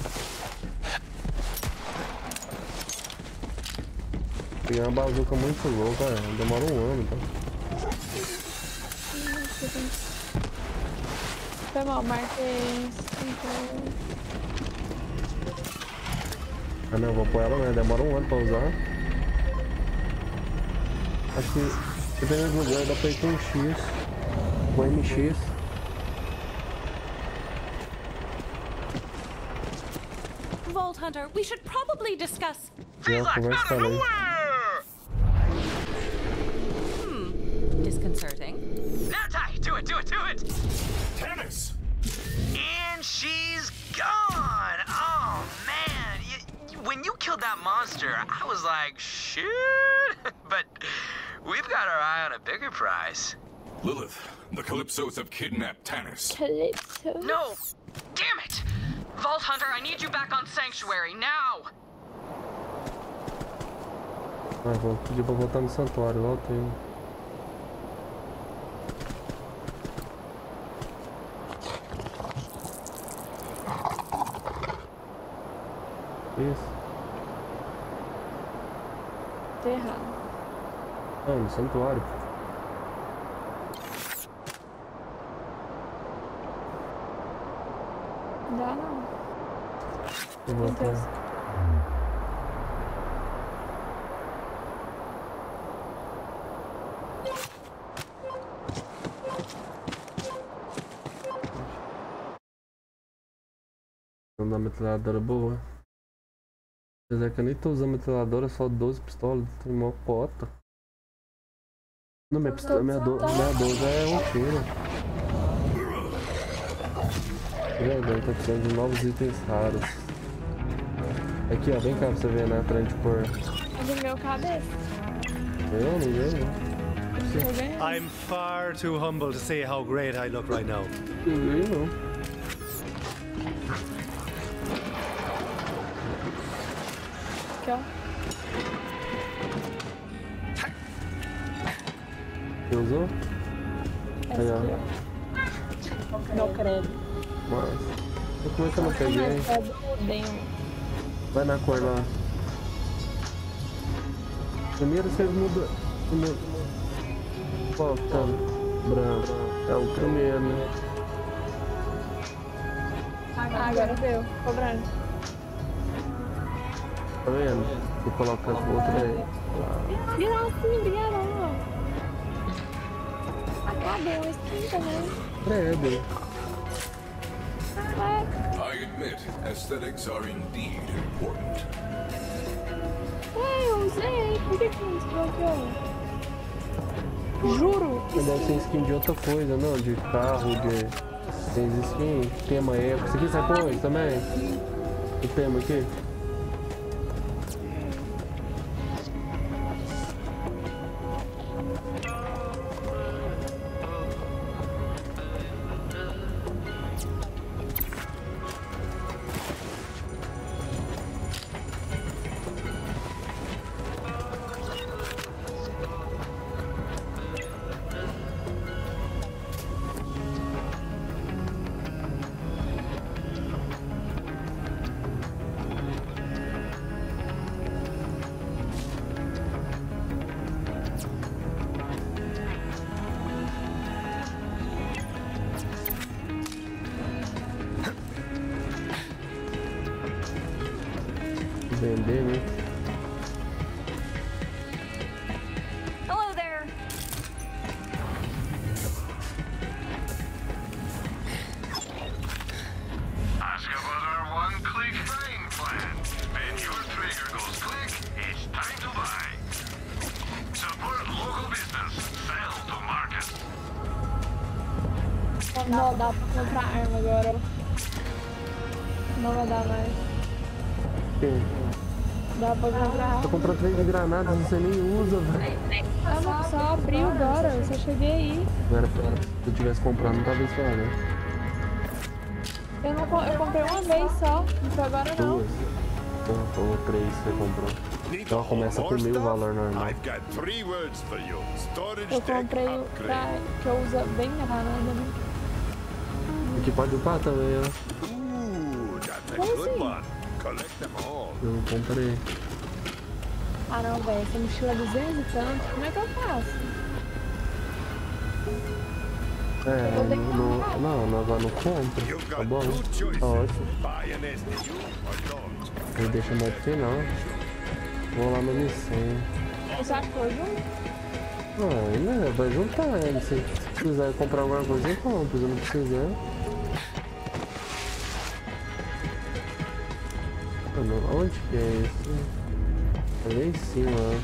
Peguei uma bazuca muito louca, demora um ano, tá? Foi mal, marquei. Ah não, vou pôr ela, né? Demora um ano pra usar. Acho que dependendo do lugar dá pra ir com um X. Com MX. Vault Hunter, we should probably discuss. Disconcerting. Natai, do it! Tannis! And she's gone! Oh, man. When you killed that monster, I was like, shoot. But we've got our eye on a bigger prize. Lilith, the Calypsos have kidnapped Tannis. Calypso? No! Damn it! Vault Hunter, I need you back on Sanctuary, now! Ah, vou pedir pra voltar no santuário, voltei. Isso. Tô errado. Ah, no santuário. Dá não. Eu vou até... Não dá metralhadora boa. Apesar que eu nem tô usando metralhadora, só 12 pistolas, tem mó cota. Não, minha 12 é um tiro. Verdade, tá precisando de novos itens raros. Aqui ó, vem cá pra você ver na frente por... Do meu cabeça. Eu não vejo. I'm far too humble to say how great I look right now. Não. Aqui ó. Você usou? Aí ó. Não credo. Mas... Como é que eu não peguei? Vai na cor lá. Primeiro você muda... Qual tá? Branco. É o primeiro, né? Agora deu. Ficou branco. Tá vendo? Você coloca o outro aí. Vira assim, obrigado. Ah, bom, skin também. Credo. I admit, aesthetics are indeed important. Ué, eu usei. Por que não desbloqueou? Juro. Deve ser skin de outra coisa, não? De carro, de... Tem skin, tema eco. Isso aqui sai por onde também? O tema aqui? Vender, né? Hello there. Ask about our one-click buying plan. When your trigger goes click, it's time to buy. Support local business. Sell to market. Não dá pra comprar arma agora. Não vai dar mais. Dá pra comprar. Tô comprando 3 granadas, você nem usa, velho. Ah, mas só abriu agora, eu só cheguei aí. Pera. Se eu tivesse comprado, não tava isso lá, né? Eu comprei uma vez só, não foi agora não. 2. Ou 3 você comprou. Então começa com 1000 o valor normal. Eu comprei o que eu uso bem granada, né? Aqui pode upar também, ó. Como assim? Eu não comprei. Ah não, velho, essa mochila é 200 e tanto, como é que eu faço? Não, agora não compro. Tá bom? Ótimo. Ele deixa no final. Vou lá no missão. Você acha que eu junto? Não, vai juntar ele. Se quiser comprar alguma coisa, eu compro. Se não precisar. Mano, onde que é isso? É lá em cima, ó.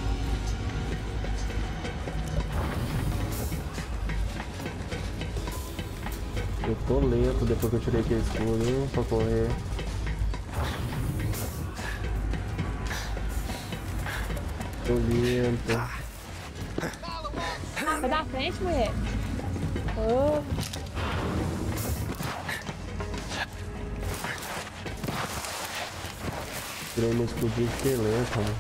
Eu tô lento depois que eu tirei aquele escudo pra correr. Tô lento. Vai da frente, mulher. Oh. Tirei meu escudinho de lento, mano.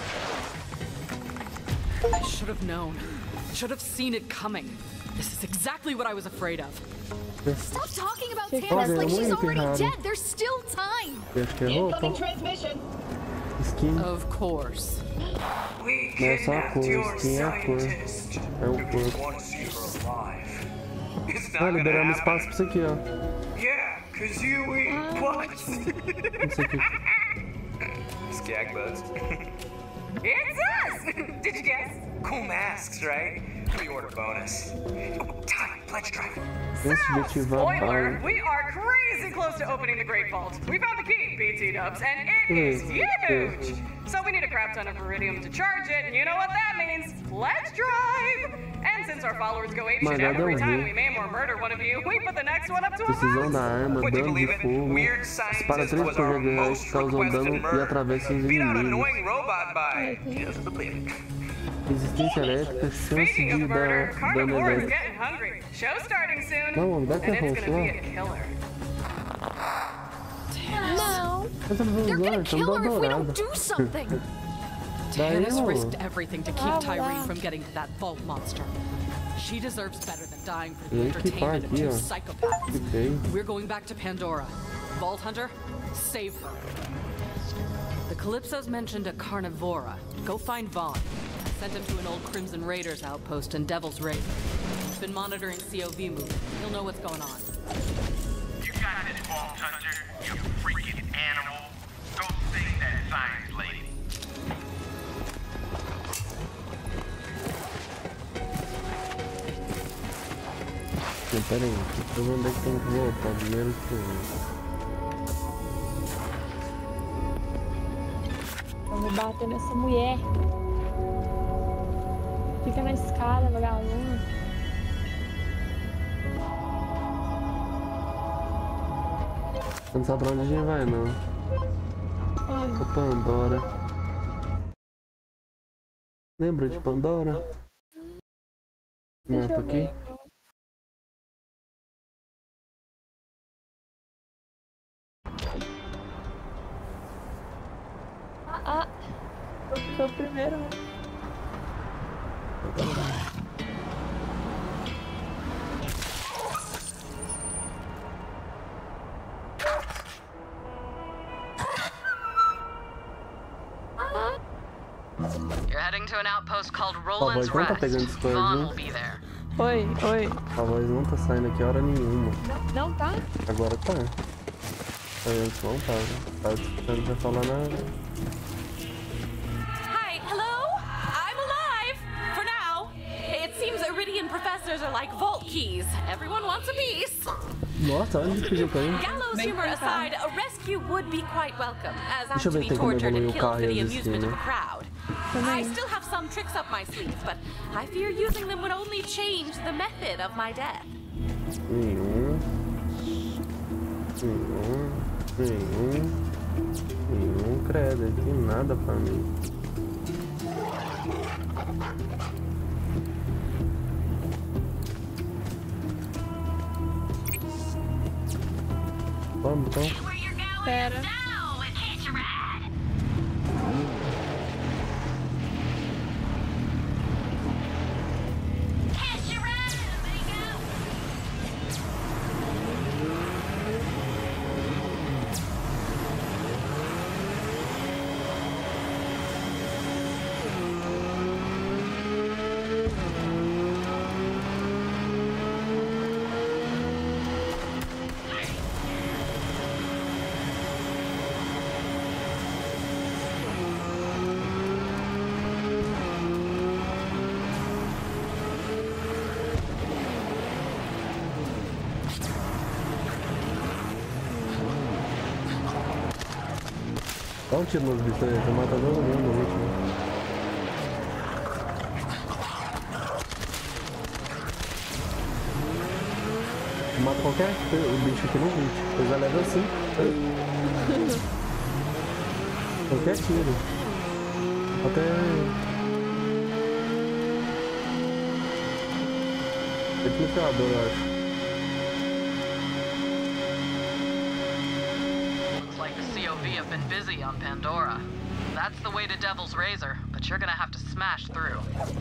I should have known. Should have seen it coming. This is exactly what I was afraid of. Stop talking about Tannis like she's already dead. There's still time. Incoming transmission. Skin. Of course. Não é só a cor, skin é a cor. É o corpo. Ah, liberamos espaço pra isso aqui, ó. Yeah, cause you eat what? Isso aqui. Skag bugs. It's us! Did you guess? Cool masks, right? Pre-order bonus. Oh, time, pledge drive. Spoiler, we are crazy close to opening the Great Vault. We found the key, BT dubs, and it is huge! So we need a crap ton of Iridium to charge it, and you know what that means? Pledge drive! And since our followers go apeshit every time we maim or murder one of you, we put the next one up to a Precisão da arma, dano de fogo. Dispara 3 projéteis, causam dano e atravessa os inimigos. Resistência elétrica, chance de dar dano elétrico. Não, dá que é roxo, Não. They're gonna kill her if we don't do something. Tannis risked everything to keep Tyreen from getting to that vault monster. She deserves better than dying for the entertainment of two psychopaths. We're going back to Pandora. Vault Hunter, save her. The Calypso's mentioned a Carnivora. Go find Vaughn. Sent him to an old Crimson Raiders outpost in Devil's Raid. He's been monitoring COV movement. He'll know what's going on. You got this, Vault Hunter, you freaking animal. Go save that science lady. Não, pera aí, deixa eu ver onde é que tem que voltar primeiro que Vamos bater nessa mulher. Fica na escada, vagabundo. Você não sabe pra onde a gente vai, não. A Pandora. Lembra de Pandora? Mapa aqui. Ah, foi o primeiro. You're heading to an outpost called Roland's Rest. Vaughn will be there. Oi. A voz não tá saindo aqui hora nenhuma. Não tá? Agora tá. Antes não tava. Tava escutando já falar nada. Hi, hello? I'm alive! For now. It seems Iridian professors are like vault keys. Everyone wants a piece. Nossa, onde que pediu pra ir? Gallows humor aside, a rescue would be quite welcome, as I'm to be tortured and killed for the amusement of a crowd. I still have some tricks up my sleeve, but I fear using them would only change the method of my death. Nenhum, credo, aqui nada pra mim. Vamos então. Pera. Dá um tiro nos bichos aí, você mata todo mundo no último. Mata qualquer bicho aqui no vídeo, pois já leva assim. Qualquer tiro. Até definitivador, eu acho. Have been busy on Pandora. That's the way to Devil's Razor, but you're gonna have to smash through.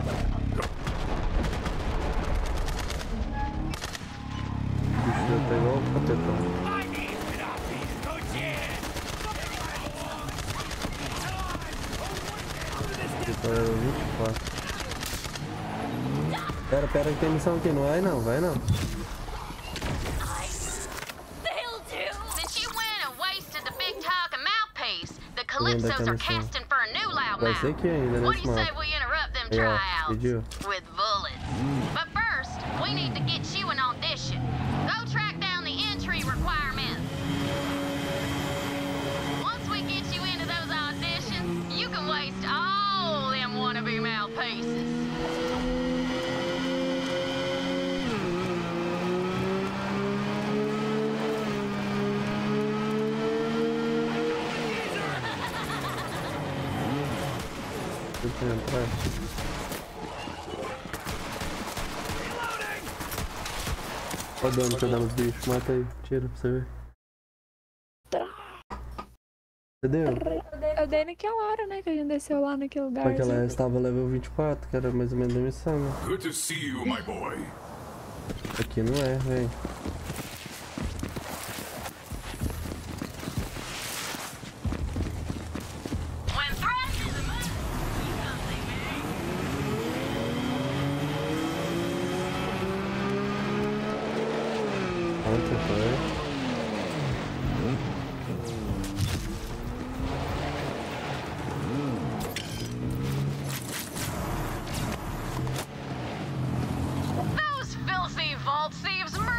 Deixa eu pegar o capetão. Tá 24. Pera, que tem missão aqui, não vai não, vai não. Calypsos are casting for a new loud Vai ser aqui ainda, né? What do you say we interrupt them tryouts with bullets? But first, we need to get you an audition. Go track down the entry requirements. Once we get you into those auditions, you can waste all them wannabe mouthpieces. Olha o dano que eu dou nos bichos, mata aí, tira pra você ver. Você deu? Eu dei naquela hora, né, que a gente desceu lá naquele lugar. Porque ela estava level 24, que era mais ou menos a missão, né? Good to see you, my boy. Aqui não é, vem. Those filthy vault thieves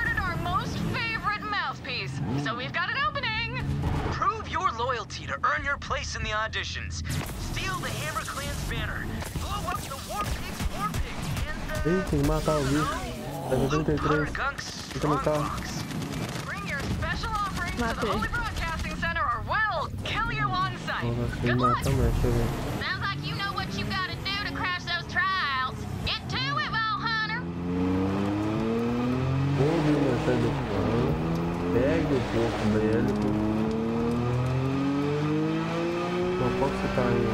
auditions. Steal the Hammer Clan's banner. Blow up the War Pig's War Pig. And, Ih, tem que matar o bicho. Tá 33. Fica no carro. Bring your special offerings to the Holy Broadcasting Center or we'll kill you on site. Good luck. Sounds like you know what you gotta do to crash those trials. Get to it, Vault Hunter. Ouve o mensagem do plano. Pegue o corpo bélico. Não pode ficar aí.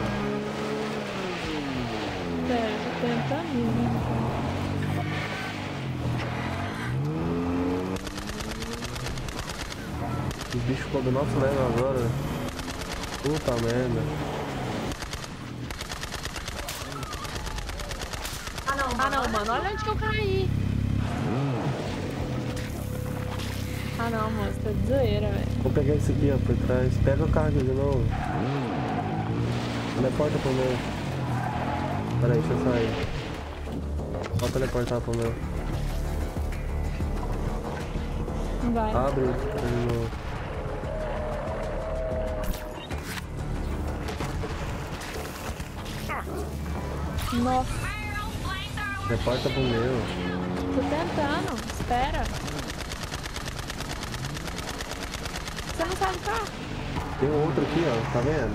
Pera, tô tentando ir, né? O bicho ficou do nosso level agora. Puta merda. Ah não, mano, olha onde que eu caí. Ah não, moço, tá de zoeira, velho. Vou pegar esse aqui, ó, por trás. Pega o carro aqui de novo. Teleporta pro meu. Pera aí, deixa eu sair. Pode teleportar pro meu. Vai. Abre de novo. Nossa. Teleporta pro meu. Tô tentando, espera. Você não sabe o carro? Tem outro aqui, ó, tá vendo?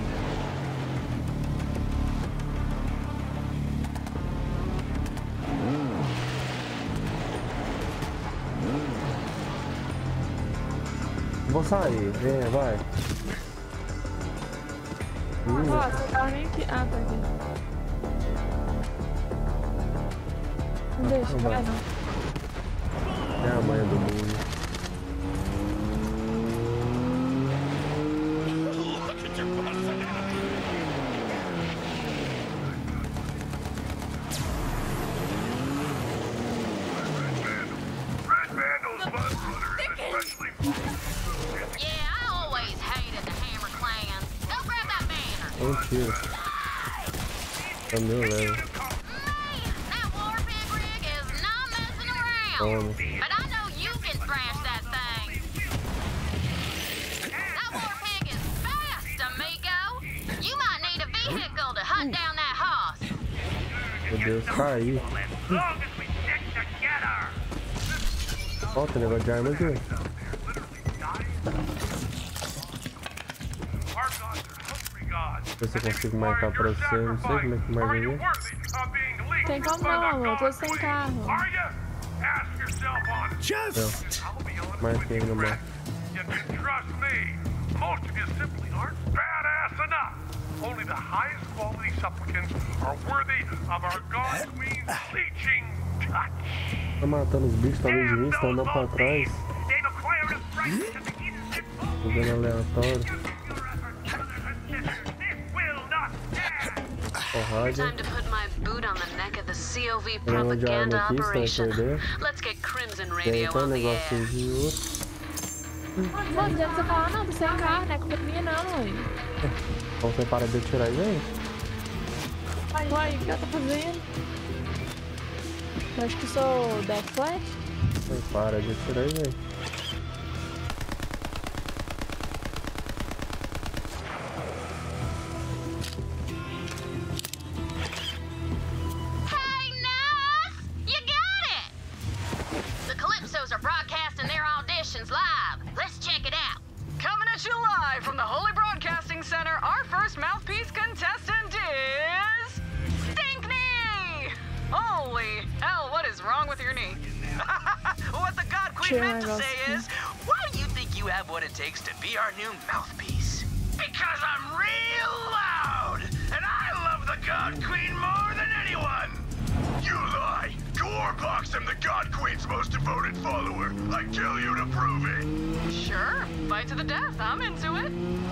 Vou sair, vai. Nossa, o carro nem aqui. Ah, tá aqui. Não deixa, vai não. É a manha do mundo. Um tiro. É o meu level. Toma. Meu Deus, caí. Falta negócio de arma aqui. Ver se eu consigo marcar pra você, não sei como é que marca aqui. Tem como não, amor, eu tô sem carro. Just marquei no mapa. Only the highest quality supplicants are worthy of our God Queen's bleaching touch. Tá matando os bichos, talvez de mim, estão andando pra trás. Jogando aleatório. Porrada. Tem uma de arma aqui, você vai perder. Tem até um negocinho de outro. Não adianta você falar, não, tô sem carro, não é culpa minha não, mãe. Então você para de atirar, gente. Uai, o que eu tô fazendo? Eu acho que sou Death Flash. Para de atirar, gente. Hey, Nuss! You got it! The Calypsos are broadcasting their auditions live. Let's check it out. Coming at you live from the Holy Broadcasting Center, our first mouthpiece contestant is... Stinkney! Holy hell, what is wrong with your knee? What the God Queen meant to say is, why do you think you have what it takes to be our new mouthpiece? Because I'm real loud, and I love the God Queen more than anyone! You lie! Gorebox, I'm the God Queen's most devoted follower. I tell you to prove it. Sure, fight to the death. I'm into it.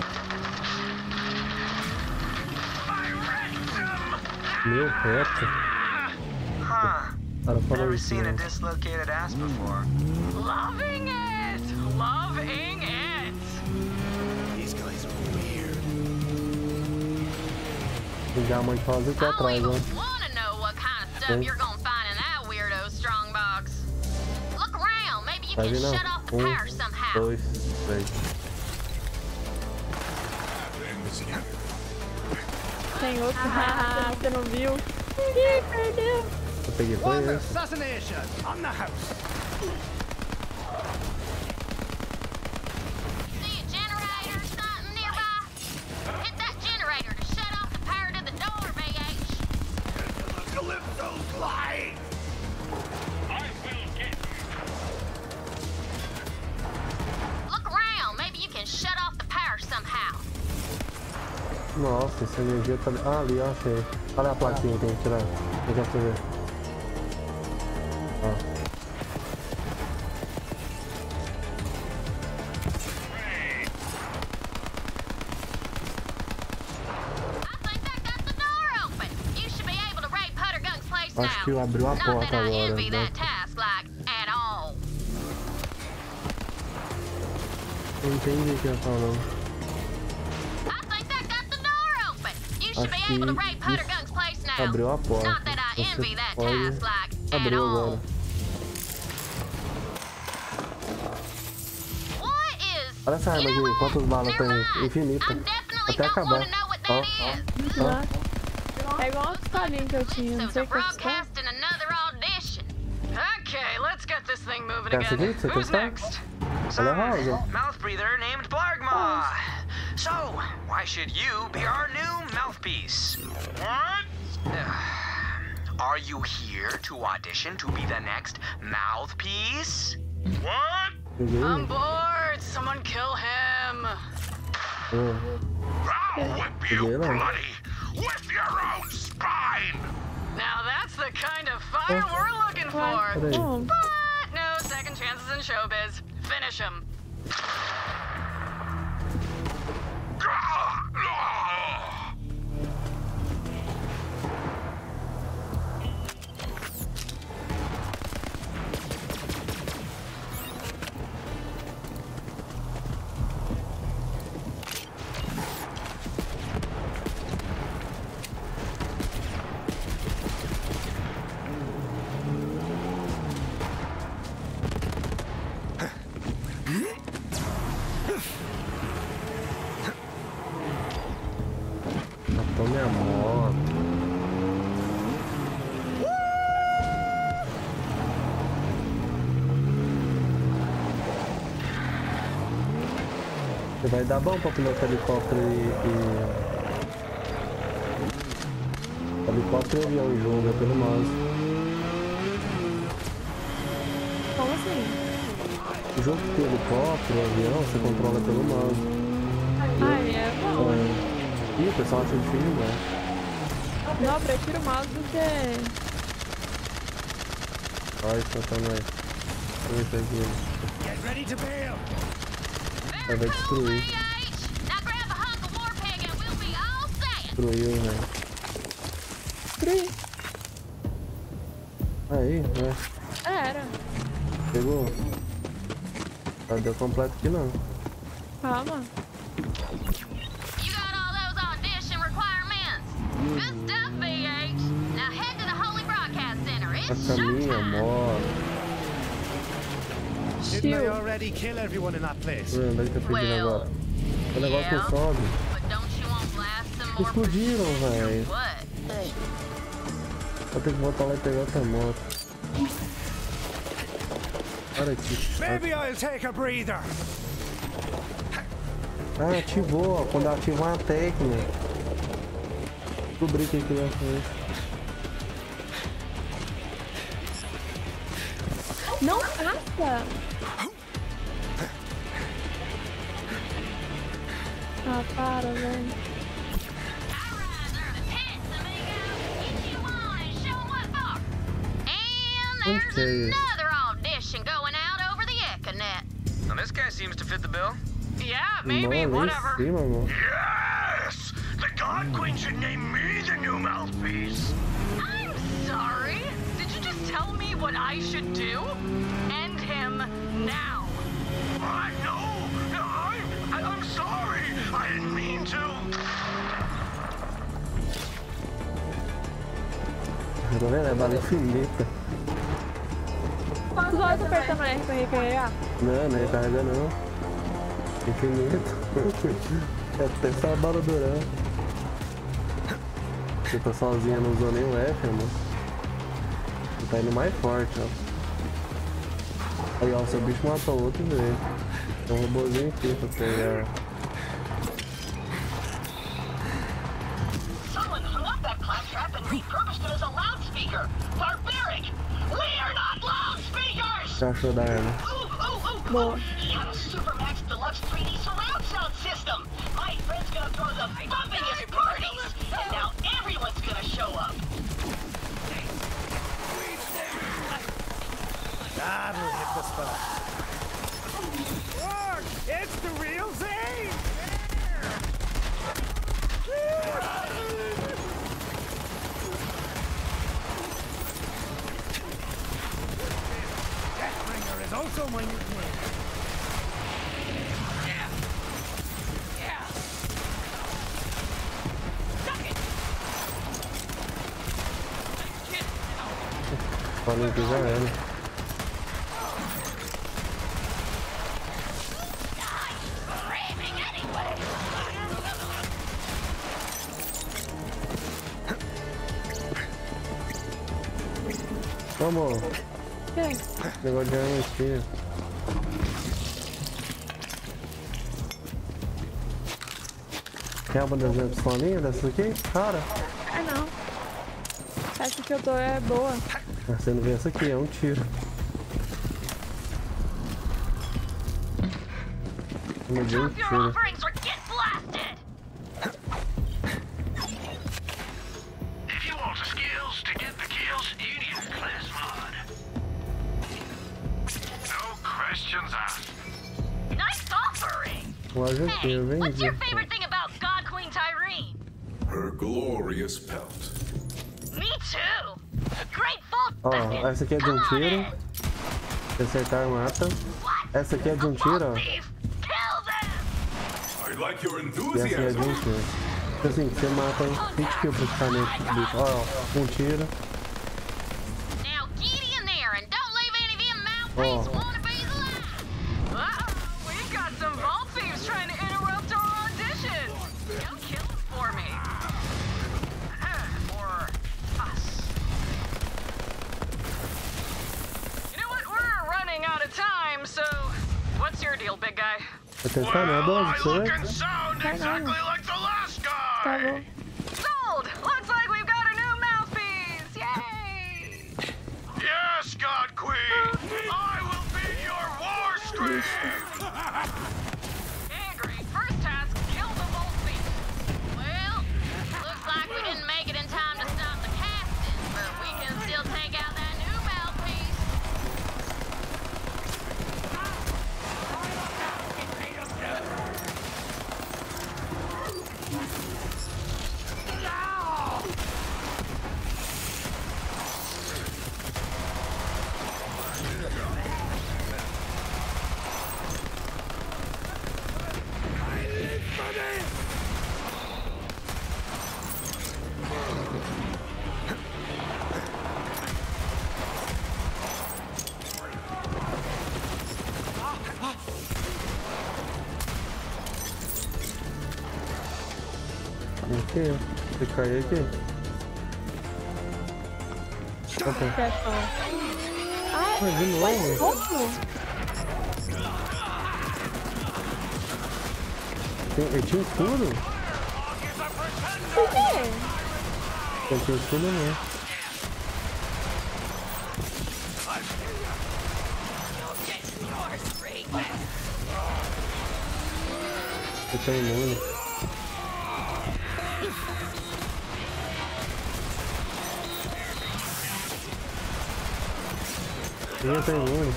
Meu reto. Huh. Never seen a dislocated ass before. Loving it! Loving it! These guys are weird. Ligar a mãe sozinha aqui atrás, ó. Wanna know what kind of stuff you're gonna find in that weirdo strongbox? Look around, maybe you can shut off the power somehow. 2, 3. tem outro. Você não viu? Ih, perdeu. Eu peguei foi esse. Assassination on the house. See a generator or something nearby? Hit that generator to shut off the power to the door, BH. Calypso's light. I will get you. Look around. Maybe you can shut off the power somehow. Nossa, essa energia tá... Ah, ali, ó, achei. Olha a plaquinha que tem que tirar. Eu quero ver. Ó. Acho que abriu a porta agora, né? Não entendi o que ia falar. Acho que isso abriu a porta. Você pode... Abriu agora. Olha essa arma aqui, quantas balas tem? Infinita. Até acabar. Ó, ó, ó. É igual outro carinho que eu tinha, não sei o que é. Okay, let's get this thing moving Quer again. seguir? Você Who's testar? next? Ela é rosa. Mouth breather named Blargmaw. So, why should you be our new mouthpiece? What? Are you here to audition to be the next mouthpiece? What? I'm bored. Someone kill him. I'll whip you bloody with your own spine. Now that's the kind of fire we're looking for. But no second chances in showbiz. Finish him. Matou minha moto. Você vai dar bom pra pilotar helicóptero helicóptero e avião em jogo, é pelo mouse. Como assim? O jogo que tem helicóptero, avião, você controla pelo mouse. Ai, é bom. Ih, o pessoal acha difícil, né? Não, eu prefiro o mouse do que... Olha isso, tá aí. Deixa eu ver aqui. Get ready to bail. Vai destruir. Destruiu, velho. Destruir. Aí, né? Era. Pegou? Não deu completo aqui não. Calma. A caminha, moto. Didn't I already kill everyone in that place? Onde é que tá pedindo agora? O negócio não sobe. Explodiram, velho. Vou ter que botar lá e pegar outra moto. Olha aqui. Maybe I'll take a breather. Ah, ativou, ó. Quando ativar a técnica. Descobri o que que ia fazer. Não passa! Ah, para, velho. Another audition going out over the Econet. Now this guy seems to fit the bill. Yeah, maybe, whatever. Yes! The God Queen should name me the new mouthpiece. I'm sorry. Did you just tell me what I should do? End him now. I know. I'm sorry. I didn't mean to. Tá vendo? É bala infinita. Quantos horas apertando R pra recarregar? Não, não recarrega não. Infinito. É até essa bala durar. Você tá sozinha, não usou nem o F, mano. Você tá indo mais forte, ó. Aí, ó, seu bicho matou outro dele. Tem um robôzinho aqui pra pegar. Someone hung up that claptrap and repurposed it as a loudspeaker. Barbaric! We are not loudspeakers! O que achou da arma? Boa. He had a Supermax Deluxe 3D surround sound system. My friend's gonna throw the bumpingest parties, and now everyone's gonna show up. That'll hit the spot. Look, it's the real Zane. Deathbringer is also my nickname. Falei que já era. Vamos. Negócio de arma aqui. Quer uma das minhas pistolinhas dessa aqui? Cara. Ah, não. Essa que eu tô é boa. Você não vê essa aqui, é um tiro. Não deu um tiro. Hey, what's your favorite thing about God Queen Tyreen? Her glorious pelt. Me too. Great vault. Ó, essa aqui é de um tiro. Se acertar, mata. Essa aqui é de um tiro, ó. E essa aqui é de um tiro. Tipo assim, você mata 20 kills praticamente, bicho. Ó, um tiro. Ó. Big guy. Well, I look and sound exactly like the last guy. Sold! Looks like we've got a new mouthpiece! Yay! Yes, God Queen! I will be your war scream! Angry, first task, kill the Volt Thief. Well, looks like we didn't make it in time to stop the casting, but we can still take out that new mouthpiece. Aqui, você caiu aqui. Opa. Ai, de novo? Ele tinha escudo? Por quê? Ele tinha escudo não. Você tá imune. Ninguém tá imune.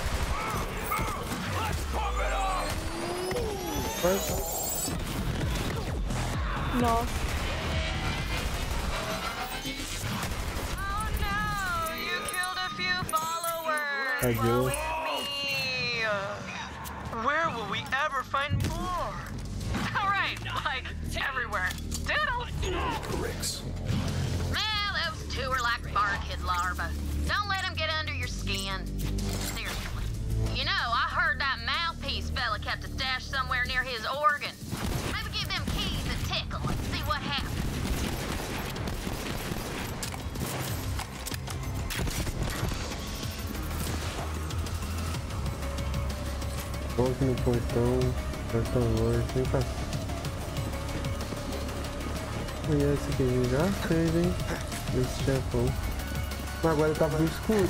Nossa. Oh no, you killed a few followers. Adios. Where will we ever find more? Alright, like everywhere. Doodle! Well, those two are like bar kid larvae. Don't let them get under your skin. Seriously. You know, I heard that mouthpiece fella kept a stash somewhere near his organ. Maybe give them keys a tickle and see what happens. aqui no portão. Por favor, sem passar. E esse aqui a gente já fez, hein? Esse chefão. Mas agora ele tava no escuro.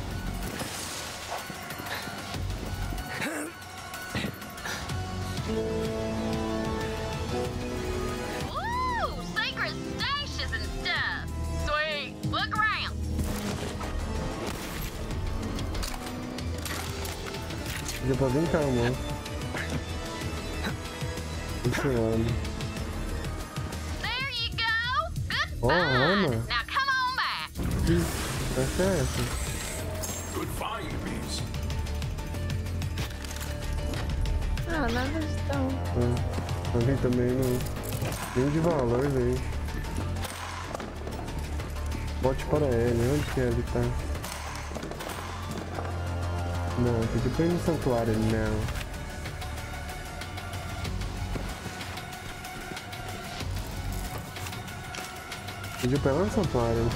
Secret stashes and stuff. Sweet. Look around. Já pra bem calmo. Isso, mano. Oh, Ana. Now come on back. Tá certo. Good find, Beast. Ah, nada de tão. Ali também não. Nem de valor, velho. Bote para ele. Onde que ele tá? Não, tem que ir no santuário, não. Pediu pra ela no santuário.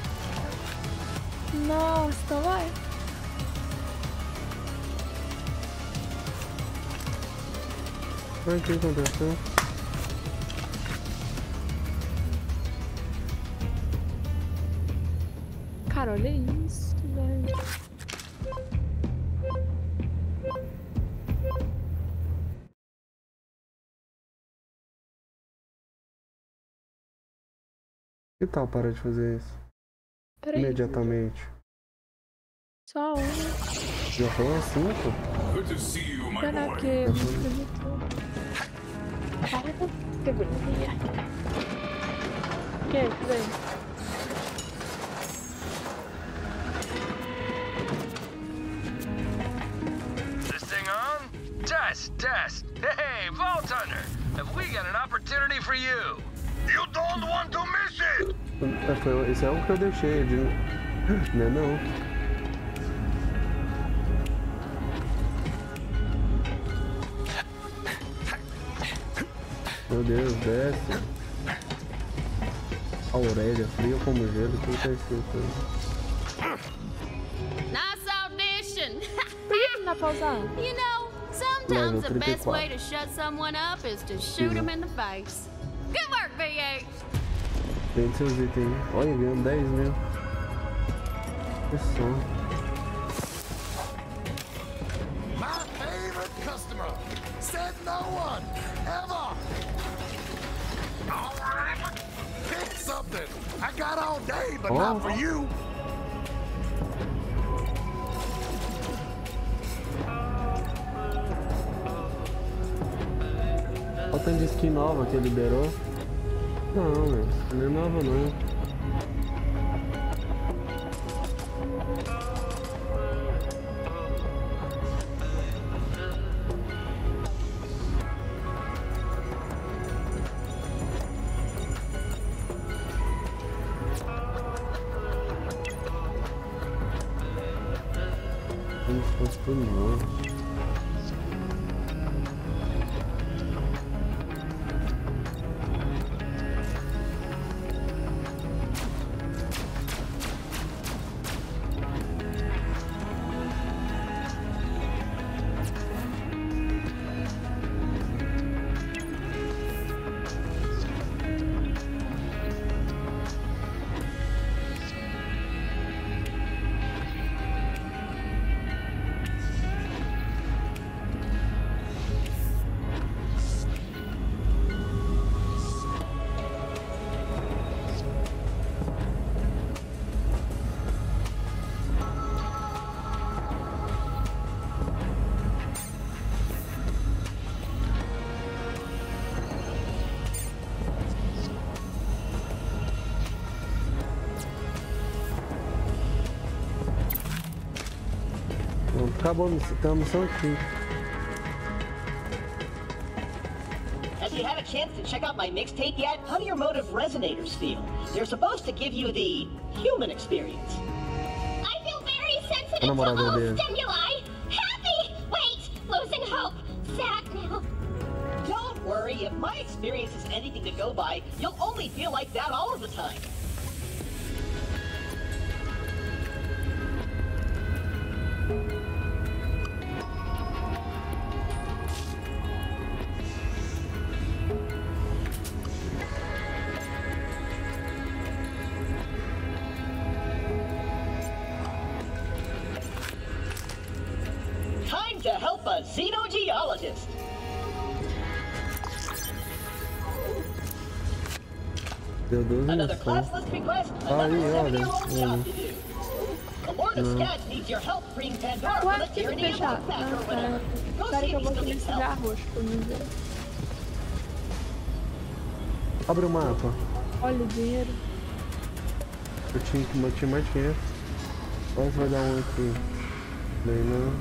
Nossa, então vai. O que aconteceu? Cara, olha isso, velho. Que tal parar de fazer isso? Peraí. Imediatamente. Só um. Já foi umas 5? Será que que bonitinha. Que vem? This thing on? Test. Hey, Vault Hunter, have we got an opportunity for you? You don't want to miss it! Esse é o que eu deixei de... Não é não. Meu Deus, desce. A orelha fria como gelo, tudo tá escrito. Nice audition. Por que não dá pra usar? You know, sometimes the best way to shut someone up is to shoot them in the face. Good work, V8. Tem seus itens. Olha, ganhando 10 mil. Que som. My favorite customer said no one ever. All right, pick something. I got all day, but not for you. Olha o tanto de skin nova que ele liberou. Não, meu, não é nova não. Como se fosse tudo novo. Acabou a missão aqui. Have you had a chance to check out my mixtape yet? How do your motive resonators feel? They're supposed to give you the human experience. I feel very sensitive to all stimuli. Happy! Wait! Losing hope. Sad now. Don't worry. If my experience is anything to go by, you'll only feel like that all of the time. Deu 12 missões. Aí, olha. Ué, que fechar? Espera que eu vou aqui nesse lugar roxo pra me ver. Abre o mapa. Olha o dinheiro. Eu tinha mais 500. Olha se vai dar um aqui. Nem não.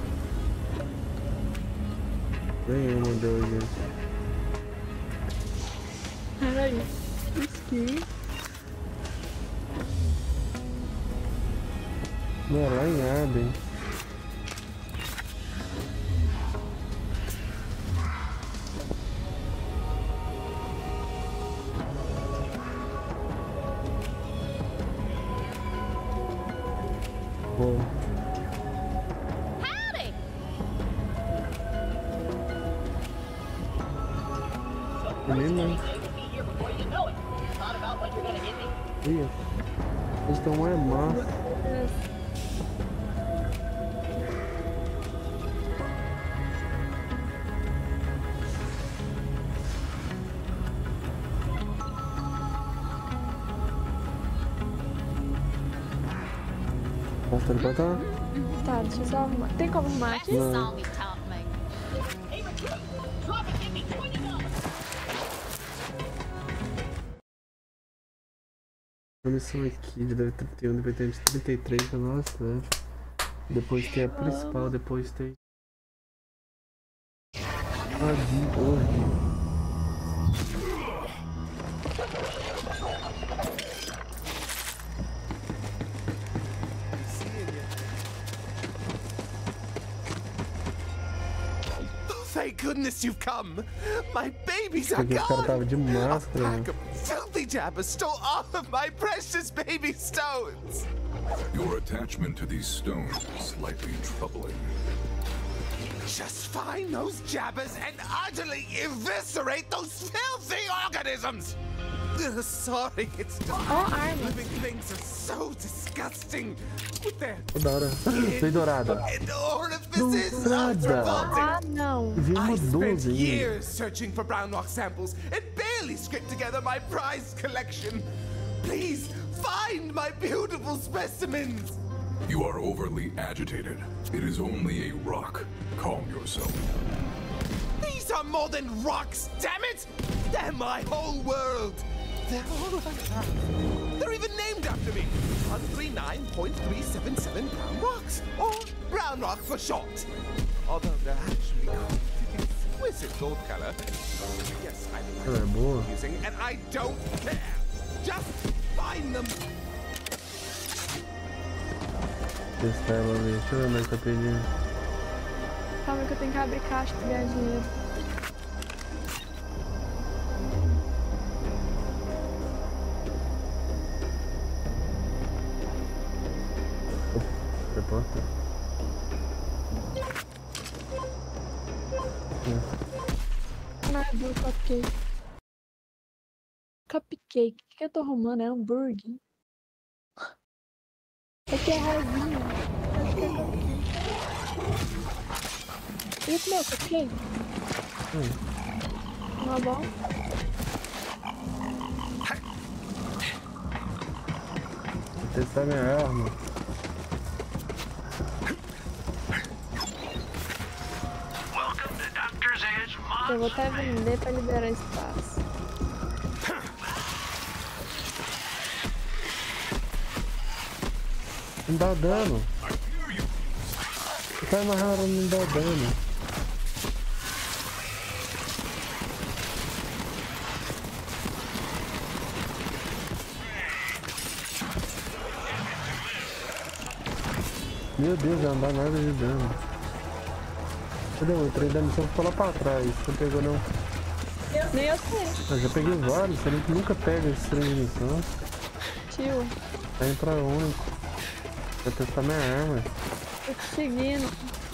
Nenhuma deu, gente. Peraí. Aqui. Não é lá em Aden. Bom. Menina. Ih, eles estão mais massa. Posso teleportar? Tá, deixa eu só arrumar. Tem como arrumar aqui? Não. A missão aqui deve ter 31, depois tem 33, nossa, né? Depois tem a principal, depois tem... Thank goodness you've come. My babies are Porque o cara tava de máscara, né? Filthy jabbers stole all of my precious baby stones. Your attachment to these stones is slightly troubling. Just find those jabbers and utterly eviscerate those filthy organisms. Sorry, it's just living things are so disgusting with their Foi dourada. Dourada. Ah, não. I spent years searching for brown rock samples and barely scraped together my prized collection. Please find my beautiful specimens. You are overly agitated. It is only a rock. Calm yourself. These are more than rocks, damn it! They're my whole world. They're all I have. They're even named after me. 139.377 brown rocks, or brown rock for short. Although they're actually exquisite gold color. Yes, I'm confusing, and I don't care. Just find them. Deixa eu ver mais que eu pedi. Calma que eu tenho que abrir caixa pra ganhar dinheiro. Do cupcake. Cupcake. O que eu tô arrumando? É hambúrguer. Aqui é rosinha. Acho que é cupcake. E comeu cupcake? Tá bom? Vou testar minha arma. Eu vou até vender pra liberar espaço. Não dá dano. Tá amarrado, não dá dano. Meu Deus, não dá nada de dano. Cadê o trem da missão? Ficou lá pra trás. Você não pegou não? Nem eu sei. Eu já peguei vários, você nunca pega esse trem de missão. Tio. Tá indo pra onde? Vou testar minha arma. Tô te seguindo.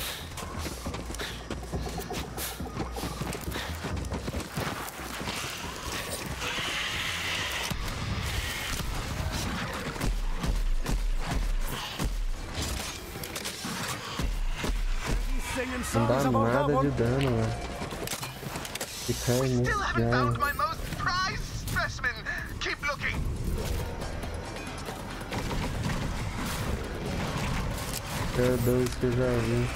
Não dá nada de dano, velho. E cai muito. Still haven't found my most prized specimen. Keep looking. É dois que eu já vi.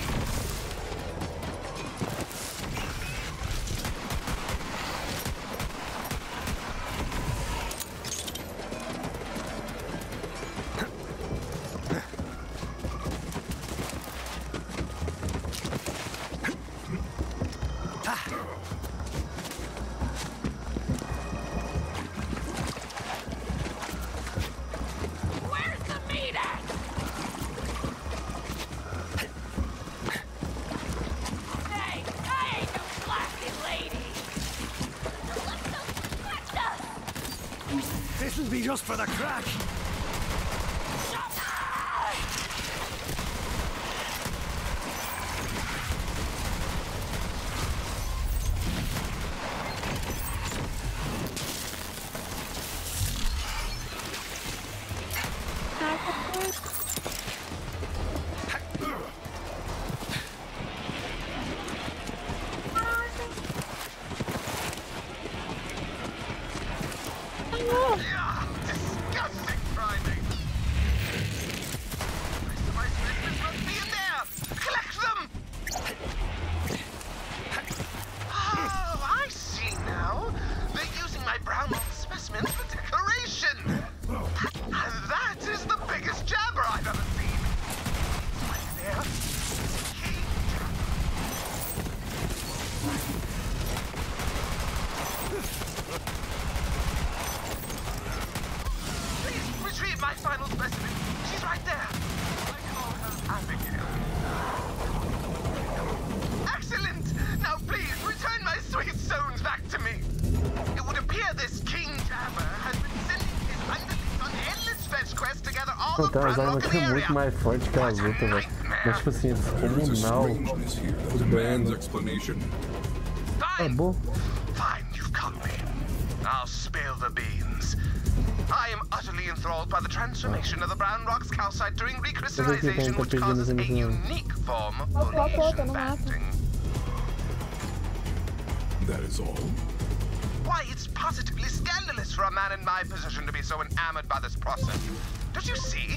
This'll be just for the crack. Tem umas armas que é muito mais forte que as outras, velho. Mas tipo assim, descomunal. Acabou. Fine, you've caught me. I'll spill the beans. I am utterly enthralled by the transformation of the brown rock's calcite during recrystallization, which causes a unique form of Polynesian banting. That is all? Why, it's positively scandalous for a man in my position to be so enamored by this process. Don't you see?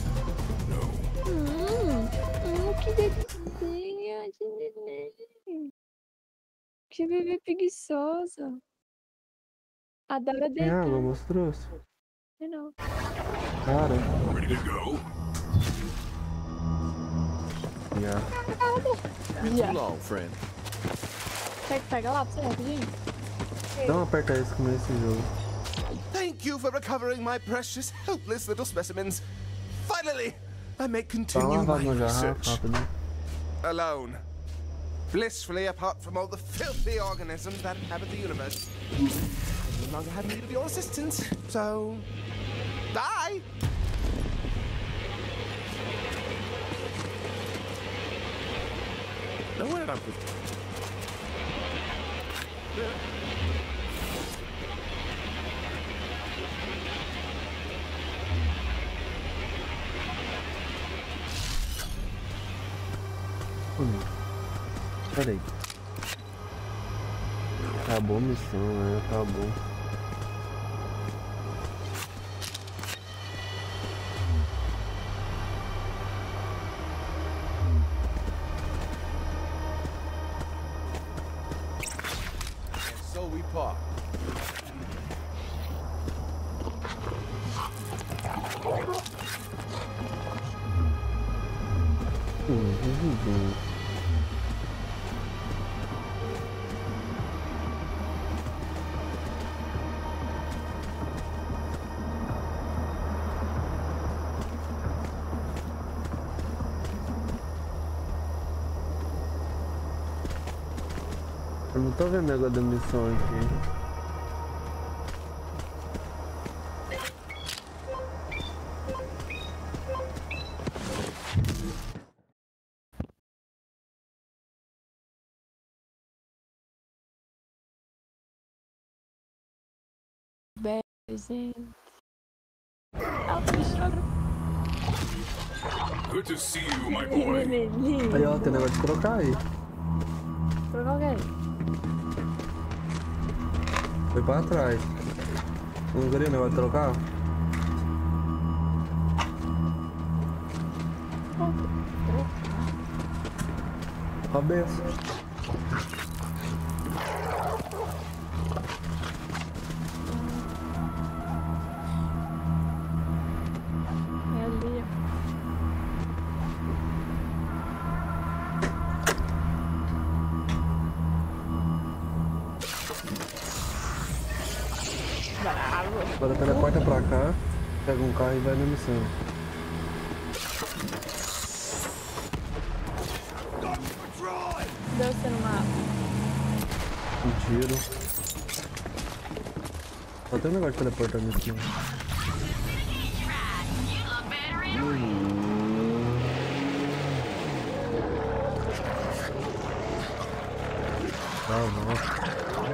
Que delicinha de neném. Que bebê preguiçosa. Adora deitar. Tem água, mostrou? Não. Cara. Ready to go? Yeah. Too long, friend. Quer que pega lá pra você rapidinho? Não aperta isso como esse jogo. Thank you for recovering my precious, helpless little specimens. Finally, I may continue my research. Alone. Blissfully apart from all the filthy organisms that inhabit the universe. I no longer have need of your assistance, so... die! No where did I put it? Peraí. Acabou a missão, né? Acabou. And so we part. Eu não tô vendo o negócio da missão aqui. Good to see you, my boy. Aí, ó, tem negócio de trocar aí. Trocar o quê? Foi pra trás. Não queria o negócio de trocar? Cabeça. É ali, ó. Bravo. Agora teleporta pra cá, pega um carro e vai na missão. Deu você no mapa. Um tiro. Só tem um negócio de teleportar nisso, não. Ah, nossa.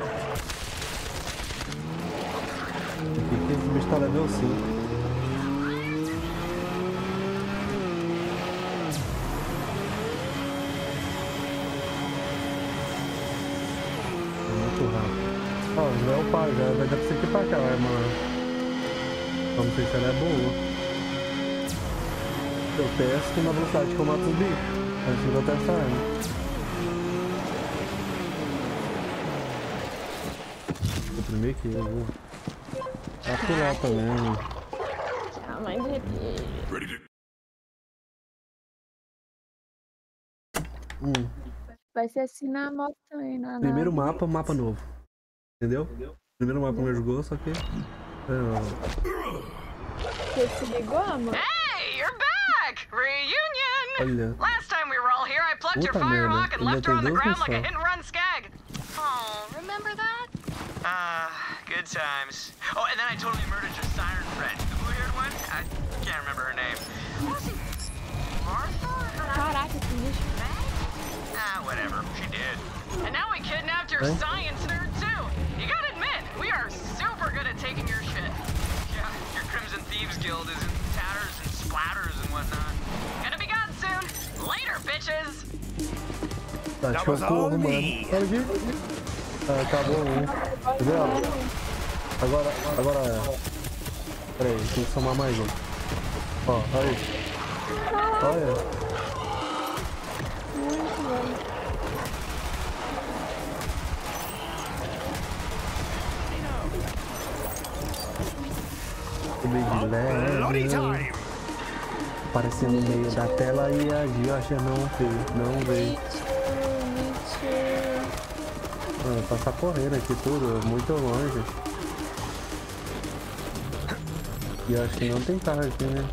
Esse bicho tá level 5. Ó, já é o pai, já vai dar pra você equipar aquela arma lá. Só não sei se ela é boa. Eu testo na velocidade que eu mato os bichos. Antes de eu testar a arma. O primeiro que eu vou aturar também. Ah, mas vai ser assim na moto também, na primeiro mapa, mapa novo. Entendeu? Primeiro mapa que jogou, só que... Você se ligou, amor? Hey, you're back! Reunion! Olha. Last time we were all here, I plucked your firehawk and left her on the ground like a hit-and-run skag. Oh, remember that? Good times. Oh, and then I totally murdered your siren friend. The blue-haired one? I can't remember her name. Was it Martha? Caraca, que bicho. Whatever. She did. And now we kidnapped your science nerd, too. You gotta admit, we are super good at taking your shit. Yeah, your Crimson Thieves Guild is in tatters and splatters and whatnot. Gonna be gone soon. Later, bitches. Tá, chocou, mano. Olha aqui. Acabou um. Entendeu? Agora. Pera aí, tem que somar mais um. Ó, aí. Olha. Muito bom. Aparecendo no meio da tela e a Gil acha não veio. Mano, passar correndo aqui tudo, muito longe. E eu acho que não tem carro aqui, né?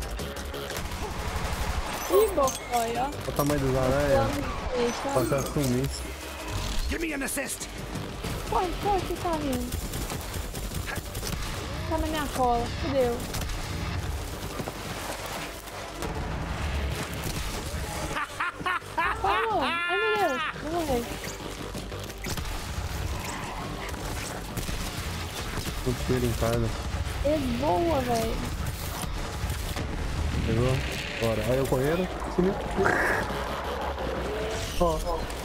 Ih, bocói, ó. Olha o tamanho dos aranhas. Pode assumir. Give me an assist. Corre, que tá rindo. Tá na minha cola, fudeu. Vamos! Ai meu Deus, vou morrer. Um tiro em casa. É boa, velho. Pegou? Bora. Aí eu correndo, sumiu. Ó.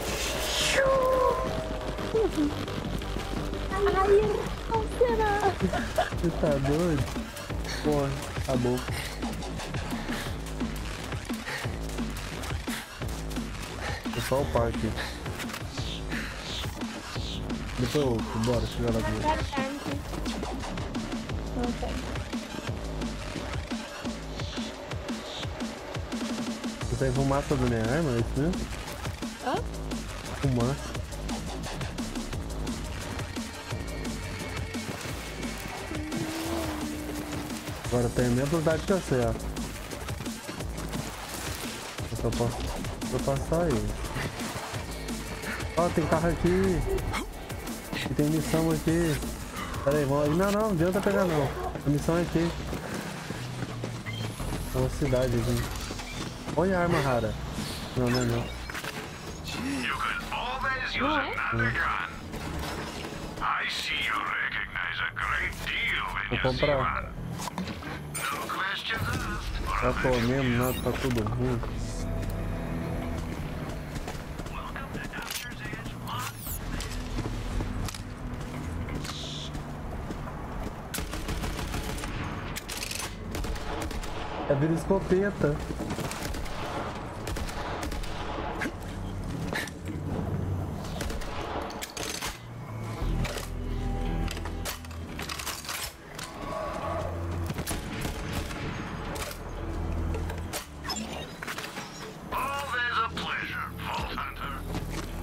Ai, não será? Você tá doido? Porra, acabou. É só o parque. Depois eu bora chegar lá dentro. Não sei. Você vai fumar toda a minha arma, é isso mesmo? Hã? Fumar. Agora tem a mesma velocidade que você, ó. Eu só posso passar aí. Ó, tem carro aqui. E tem missão aqui. Pera aí, vamos aí. Não adianta pegar não. A missão é aqui. Velocidade aqui. Olha a arma rara. Não. You can always use another gun. I see you recognize a great deal when vou you see comprar. one. No questions asked. Já tô mesmo, nada, tá tudo ruim. É vir escopeta.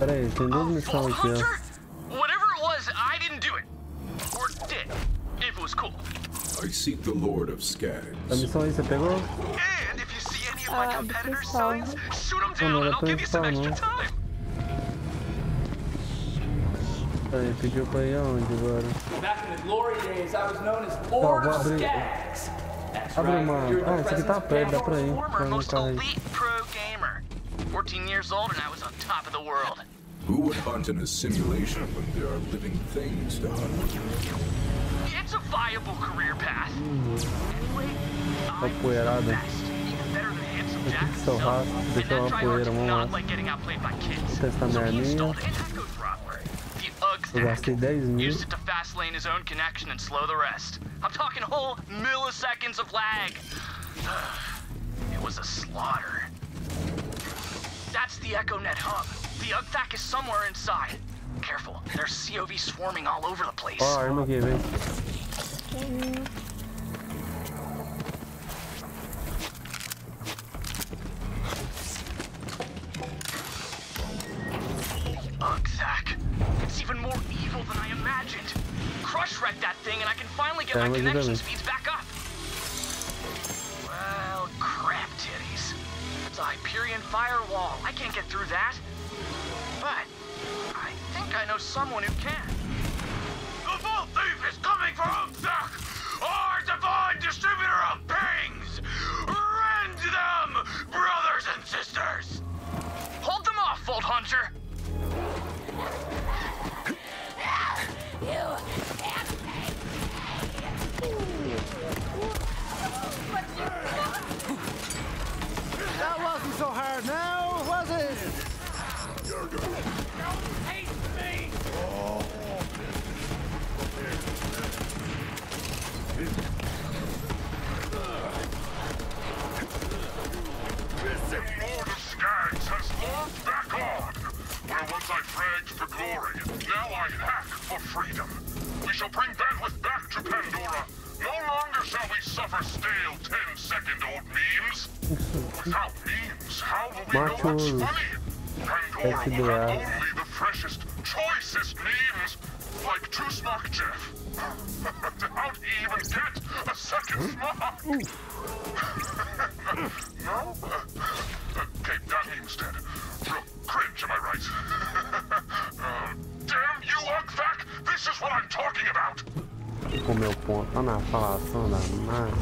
Pera aí, tem duas missões aqui, ó. Whatever it was, I didn't do it. Or did, if it was cool. I seek the Lord of Skags. A missão aí você pegou? And if you see any of my competitors' signs, shoot them down and I'll give you some extra time. Aí, pediu pra ir aonde agora? Back in the glory days, I was known as Lord of Skags. Abre uma... Ah, esse aqui tá perto, dá pra ir. Pra não cair. 14 years old and I was on top of the world. Who would hunt in a simulation when there are living things to hunt? It's a viable career path. Anyway, I'm poeirada. best. Even better than handsome Jack Seu himself. rastro, And deixou that uma tryhard poeira, did vamos lá. not like getting outplayed by kids. Testar minha So he linha. installed an echo throttler. The Eu gastei 10 mil. used it to fast lane his own connection and slow the rest. I'm talking whole milliseconds of lag. It was a slaughter. That's the EchoNet hub. The UGFAC is somewhere inside. Careful, there's COV swarming all over the place. Ó, a arma aqui, vem. UGFAC. It's even more evil than I imagined. Crush wreck that thing and I can finally get my connection speeds back up. Well, crap titties. It's a Hyperion firewall. I can't get through that. But I think I know someone who can. The Vault Thief is coming for UGFAC! Our divine distributor of pings! Rend them, brothers and sisters! Hold them off, Vault Hunter! That wasn't so hard now, was it? Hate me! The Lord of Skags has logged back on. Where once I fragged for glory, now I hack for freedom. We shall bring bandwidth back to Pandora. No longer shall we suffer stale 10-second-old memes. Without memes, how will we know what's funny? Pandora will have only the freshest, choicest memes, like Two Smock Jeff. How'd he even get a second smock? No? Okay, that meme's dead. Real cringe, am I right? Damn you, UGFAC! This is what I'm talking about! O meu ponto tá na falação da mãe.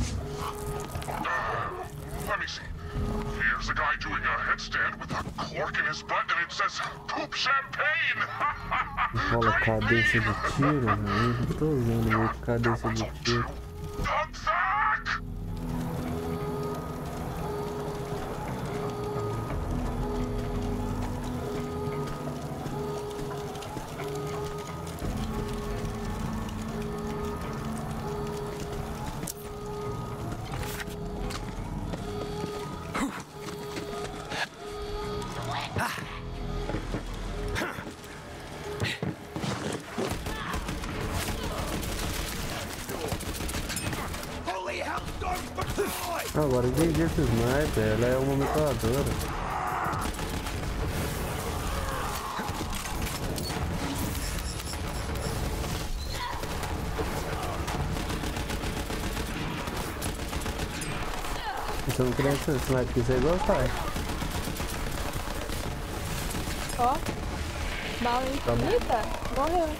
Let me see. Here's a guy doing a headstand with a cork in his butt and it says, poop champagne! Rola cabeça de tiro, mano. Eu tô usando muito cabeça de tiro. UGFAC! Agora entendi esse sniper, ela é uma metralhadora. Você não queria esse sniper que você gostar. Ó, bala infinita, morreu.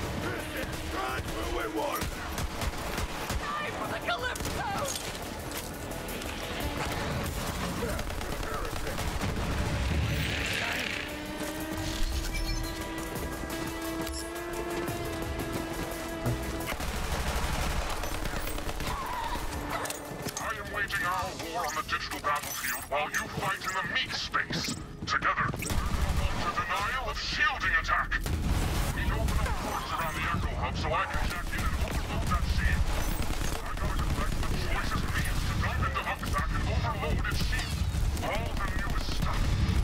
War on the digital battlefield while you fight in the meat space. Together, to denial of shielding attack. We need to open up ports around the Echo Hub so I can check in and overload that shield. I gotta collect the choicest means to dump into UGFAC and overload its shield. All the newest stuff.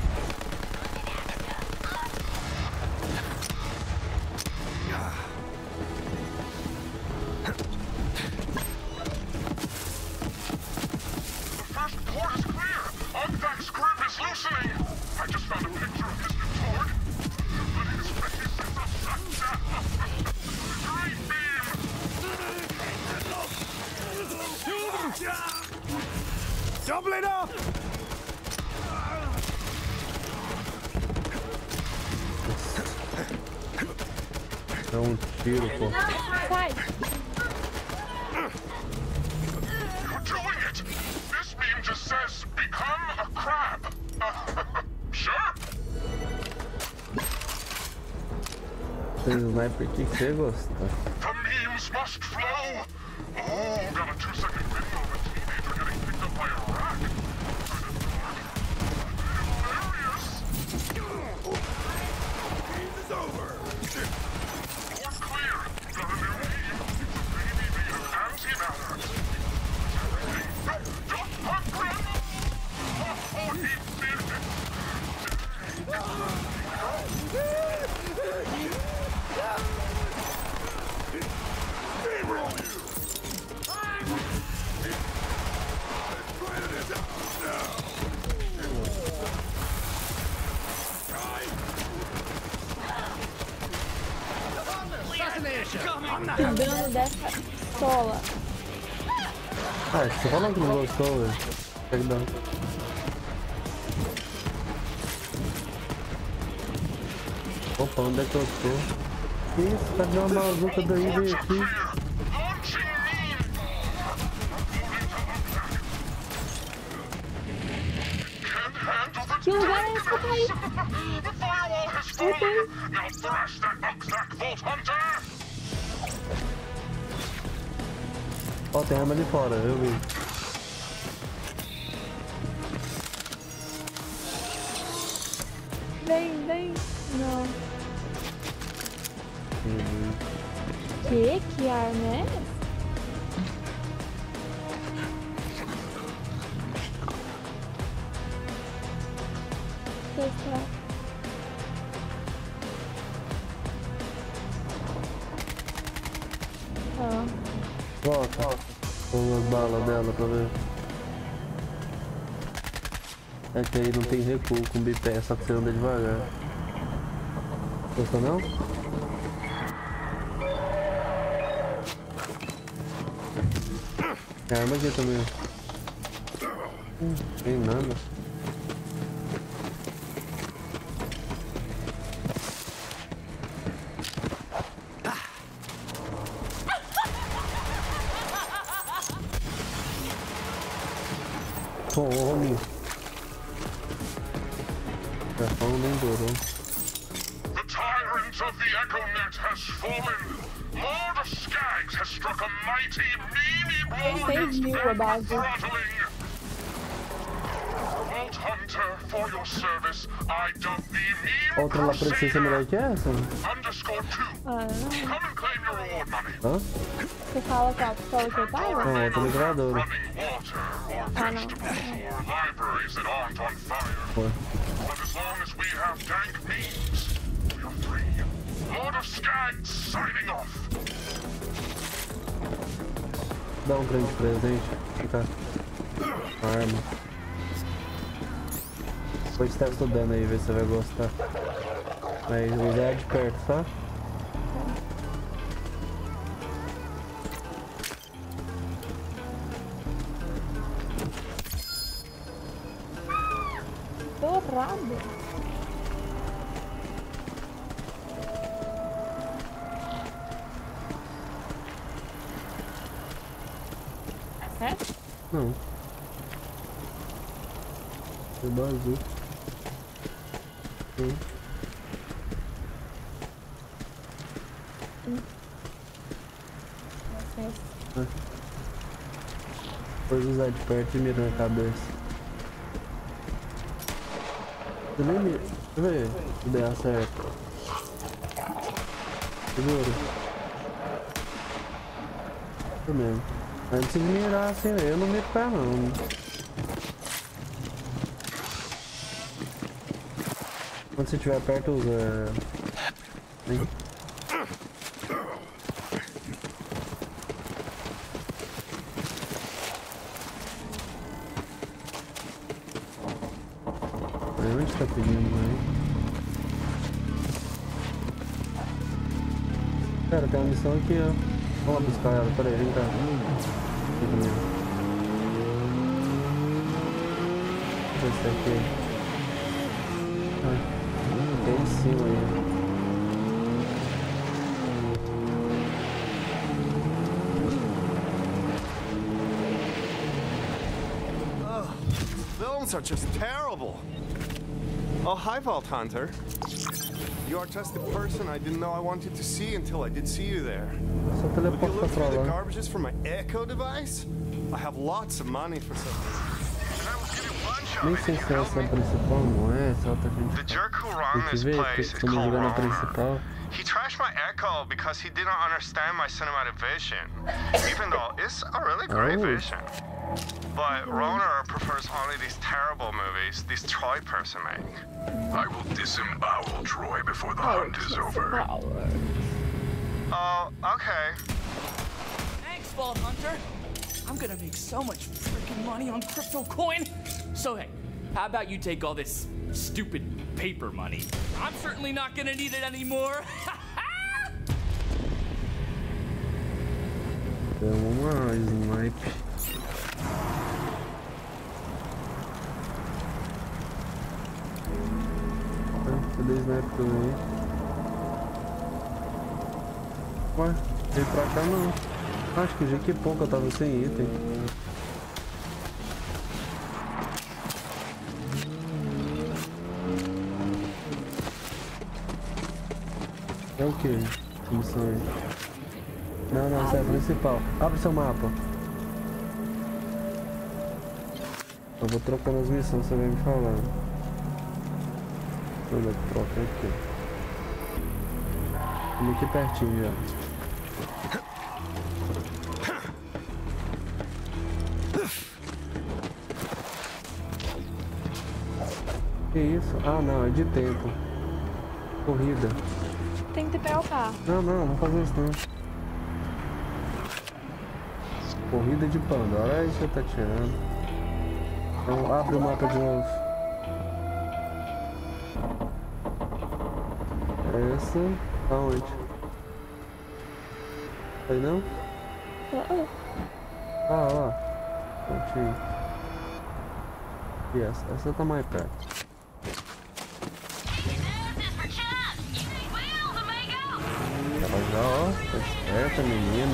Port is clear! UGFAC's grip is loosening! I just found a picture of Mr. Torg. Double it up! Dá um tiro, pô. Sai! You're doing it! This meme just says, become a crab. Sure? Tem sniper aqui que você gosta. The memes must flow! Oh, got a 2-second video of a teenager getting picked up by a rat. Hilarious! Game is over! All clear! Got a new meme. It's a baby made of antimatter. Don't hurt Grandma! Oh, he did it! Que dano dessa pistola. Ah, você falou que não gostou, velho. Perdão. Opa, onde é que eu tô? Isso, tá dando uma bazuca daí, veio aqui. Que lugar é esse que eu caí? Ó, tem arma ali fora, eu vi. Vem, vem. Não. Que arma é essa? Volta, com as balas dela pra ver. É que aí não tem recuo com bipé, só que você anda devagar. Gostou não? Tem arma aqui também. Tem nada. Tome! Já falou nem durou. The tyrant of the EchoNet has fallen. Lord of Skags has struck a mighty, meanie blow against them, throttling. Vault Hunter, for your service, I dub thee meme outra lá pra ser melhor que essa? _2. Come and claim your reward money. Hã? Você fala com a pistola que eu tava? Não, outra migradora. Ah, não. Libraries that aren't on fire. But as long as we have dank memes, we are free. Lord of Skags signing off. Dá um grande presente. Fica. Arma. Depois testa o dano aí, ver se você vai gostar. Mas usar de perto, tá? Dourado. É? Não. É do azul. Depois usar de perto e mirar na cabeça. Eu nem miro. Deixa eu ver se der certo. Segura. Isso mesmo. Antes de mirar assim, eu não miro pra não. Quando você estiver perto, usa. Vem. Onde tá pedindo aí? Cara, tem uma missão aqui, ó. Vamos lá buscar ela, peraí, vem cá. descer aqui. Tem em cima aí. Films are just terrible. Oh, hi, Vault Hunter. You are just the person I didn't know I wanted to see until I did see you there. Would you look through the garbages for my echo device? I have lots of money for something. Nem sei se essa é a principal, não é? Essa outra gente. The jerk who ran this place is called Roner. He trashed my echo because he didn't understand my cinematic vision, even though it's a really great vision. But Roner prefers only these terrible movies these Troy person make. I will disembowel Troy before the hunt is over. Oh, okay. Thanks, Vault Hunter. I'm gonna make so much freaking money on crypto coin. So hey, how about you take all this stupid paper money? I'm certainly not gonna need it anymore. Uma snipe. Cadê snipe também? Ué, veio pra cá não. Acho que já que pouco eu tava sem item. É o que? Missão aí. Não, essa é a principal. Abre seu mapa. Eu vou trocando as missões, você vai me falando. Onde é que troca aqui? Vamos aqui pertinho já. Que isso? Ah não, é de tempo. Corrida. Tem que pegar o carro. Não, não vou fazer isso não. Corrida de Pandora, aí você tá tirando. Então abre o mapa de novo. Essa. Aonde? Aí não? Ah, lá. Prontinho. E essa tá mais perto. Ela já, ó, tá esperta, menina.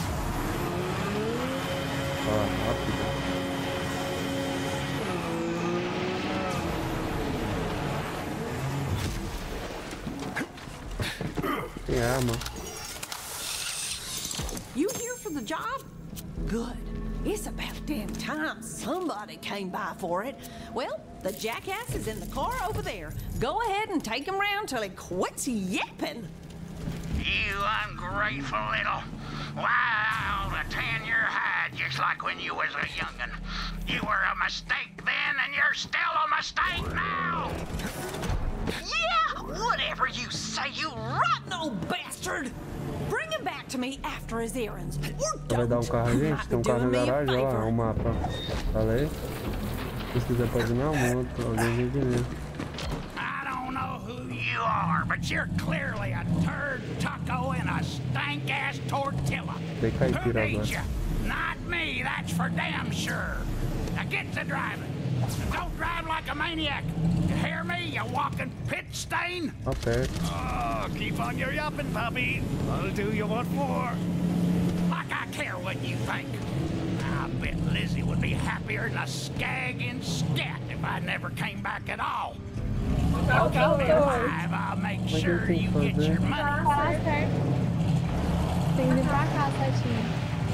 Ó, rápido. Tem arma. You here for the job? Good. It's about damn time somebody came by for it. Well, the jackass is in the car over there. Go ahead and take him round till he quits yapping. You ungrateful little... Wow, to tan your hide just like when you was a young'un. You were a mistake then, and you're still a mistake now! Yeah, whatever you say, you rotten old bastard! Bring him back to me after his errands. Vai dar um carro a gente? Tem um carro na garagem, ó lá, o mapa. Falei? Se quiser pode ir na moto, alguém vem de mim. I don't know who you are, but you're clearly a turd taco in a stank-ass tortilla. Tem caipira Who needs you? agora. Not me, that's for damn sure. Now get to driving. Don't drive like a maniac. You hear me, you walking pit stain? Okay. Oh, keep on your yapping, puppy. I'll do you what for. Like I care what you think. I bet Lizzie would be happier than a skag in scat if I never came back at all. Don't keep me alive, I'll make sure you get your money. Tem que vir pra cá, certinho.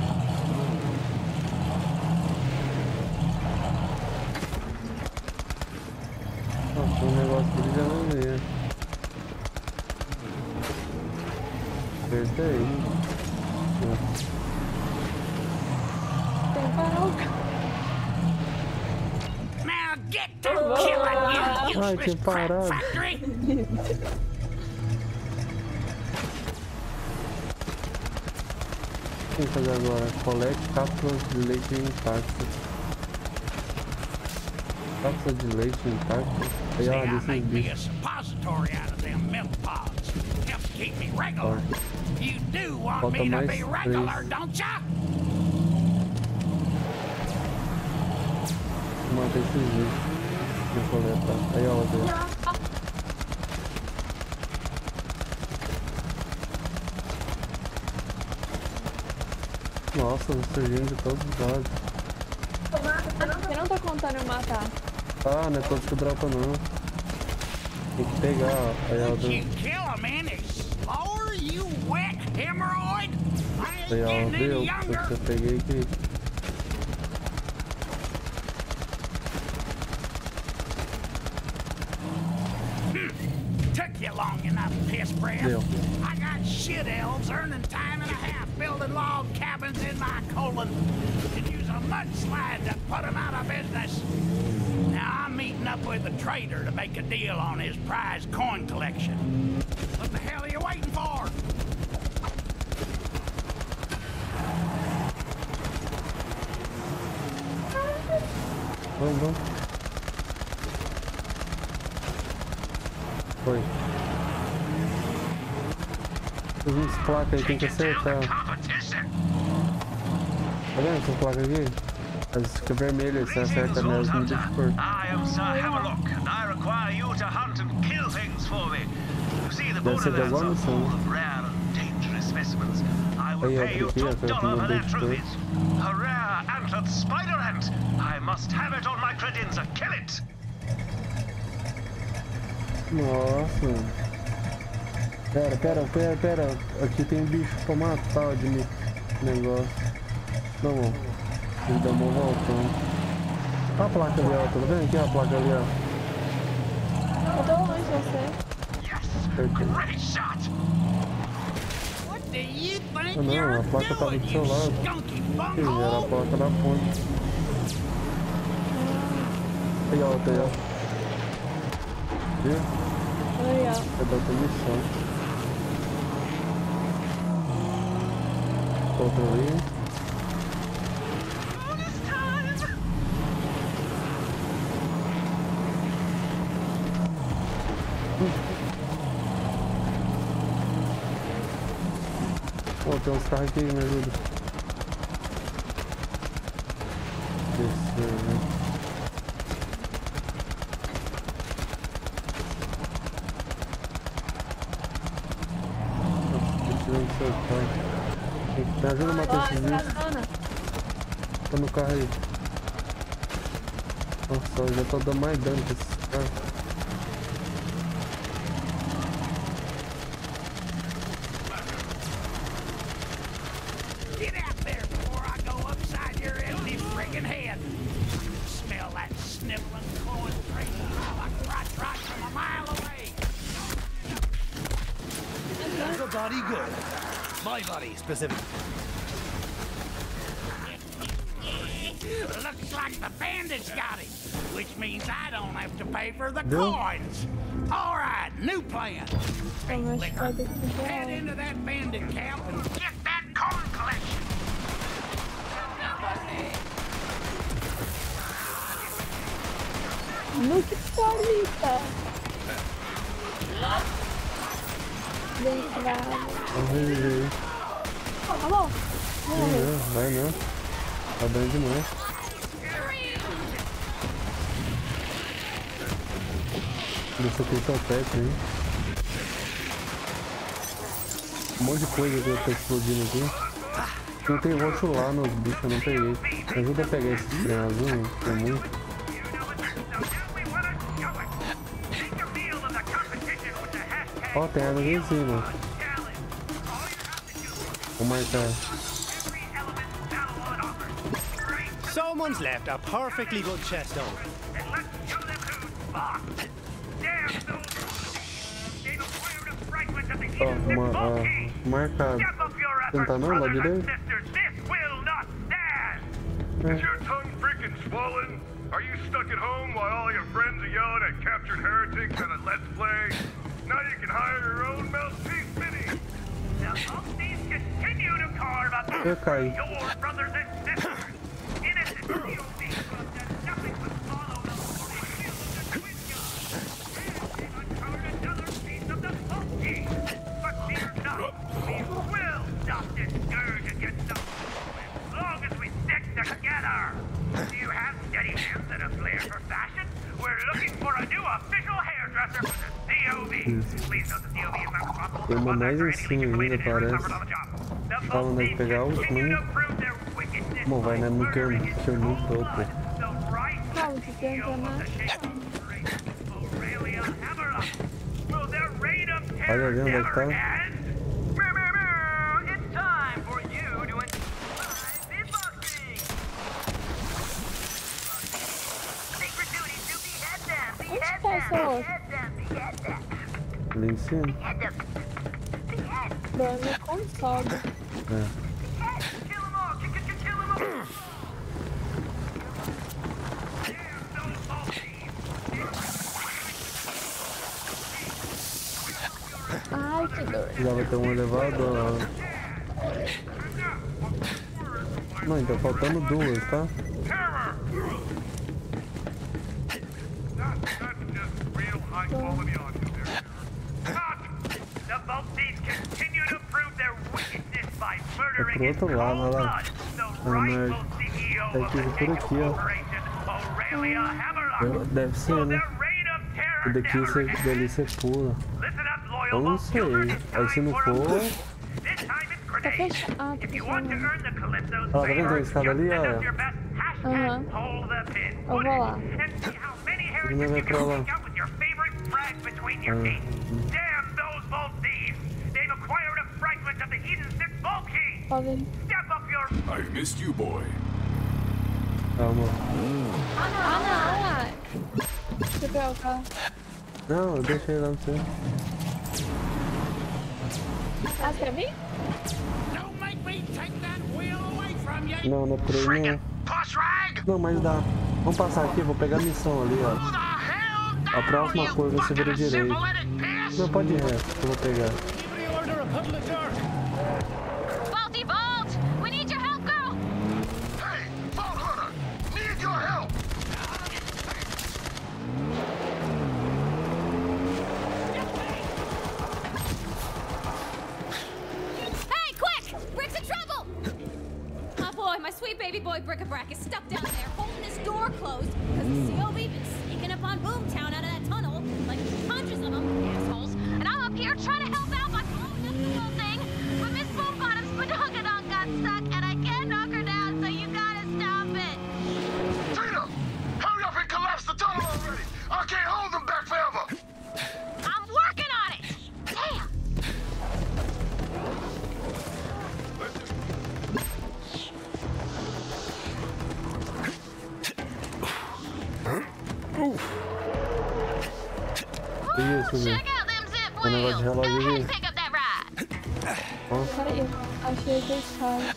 Nossa, o negócio dele já não vê. Apertei. Tem que parar o carro. Now get to killing, you useless crap factory! O que fazer agora? Colete cápsulas de leite intactas. Cápsulas de leite intactas. See, I make me a suppository out of them milk pods. Helps keep me regular. You do want me to be regular, don't ya? Mata esses bichos. de coletar. Aí, ó, outra. Nossa, surgindo de todos os lados. Você não tá contando eu matar. Ah, não é todos que dropa não. Tem que pegar, ó. Aí, ó, outra. Aí, ó, viu? Eu peguei aqui. Took you long enough, piss breath. I got shit elves earning time and a half building log cabins in my colon. Could use a mudslide to put them out of business. Now I'm meeting up with a trader to make a deal on his prize coin collection. What the hell are you waiting for? Vamos. Foi. Essas placas aí tem que acertar. Tá vendo essas placas aqui? Elas ficam vermelhas, você acerta nelas, muda de cor. Deve ser de alguma missão, né? Aí, ó, aqui, ó, que eu mudei de cor. Nossa. Pera. Aqui tem bicho pra matar de negócio. Não, ele dá uma voltão. Olha a placa ali, ó. Tá vendo aqui a placa ali, ó? Eu tô longe de você. Ah, não, a placa tava do seu lado. Era a placa da ponte. Aí, ó, tá aí, ó. Viu? Aí, ó. É da outra missão. Outra ali. Pô, tem uns carros aqui, me ajuda. Descer, né? Me ajuda a matar esses bichos. Tá no carro aí. Nossa, eu já tô dando mais dano pra esses caras. Get out there before I go upside your empty friggin' head. Smell that sniveling, cloying crazy smell like rot from a mile away. That's a body good. My body, specifically. Looks like the bandits got him, which means I don't have to pay for the coins. All right, new plan. Hey, liquor, head into that bandit camp and get that coin collection. No que palita. Tá bom. Vai não. Tá bem demais. Deixa eu ter topete aí. Um monte de coisa que tá explodindo aqui. Não tem roxo lá nos bichos, eu não peguei. Me ajuda a pegar esse trem azul, tem muito. Ó, tem água aqui em cima. Vou marcar. Someone's left a perfectly good chest over. Ó, marcado. Tentar não, lá direito. Is your tongue freaking swollen? Are you stuck at home while all your friends are yelling at captured heretics and a let's play? Now you can hire your own mouthpiece, Minnie. The Mouthpiece continue to carve up your brothers and sisters. Innocent POV was that nothing would follow them. They killed the twin guy. And they uncovered another piece of the monkey. But fear not, we will stop this scourge against them. As long as we stick together. Do you have steady hands and a flair for fashion? We're looking Tem uma mais em cima ainda, parece. Tá mandando ele pegar o último. Bom, vai né, no que eu não tô, pô. Calma, você tem que entrar. Olha ali onde é que tá. Onde tá essa outra? Ali em cima. Dando console. É. Ai, que dor. Já vai ter um elevador. Não, então faltando duas, tá? É pro outro lado, olha lá. Tem que ir por aqui, ó. Deve ser, né? E daqui dali você pula. Eu não sei. Aí se não for. Tá fechado. Ah, tá fechado. Olha lá, tá vendo a escada ali, ó? Aham. Eu vou lá. Ele não vai pra lá. Pode. I've missed you, boy. Calma. Ah, não. Deixa eu pegar o carro. Não, eu deixei lá no seu. Ah, você quer vir? Não, não é por aí, não. Não, mas dá. Vamos passar aqui, vou pegar a missão ali, ó. A próxima curva você vira direito. Não, pode ir reto, que eu vou pegar. Vaulty Vault! We need your help, girl! Hey, Vault Hunter! Need your help! Hey, quick! Brick's in trouble! Oh boy, my sweet baby boy Brick-a-Brack is stuck down there holding his door closed because the COV been sneaking up on Boomtown out of that tunnel, like hundreds of them, assholes. And I'm up here trying to help out by blowing up the whole thing. But Miss Boombottom's Badongadon got stuck, and I can't knock her down, so you gotta stop it. Tina! Hurry up and collapse the tunnel already! I can't hold them back forever! I'm working on it! Damn! Isso, velho. O negócio de relógio ali. Peraí, eu achei dois caras.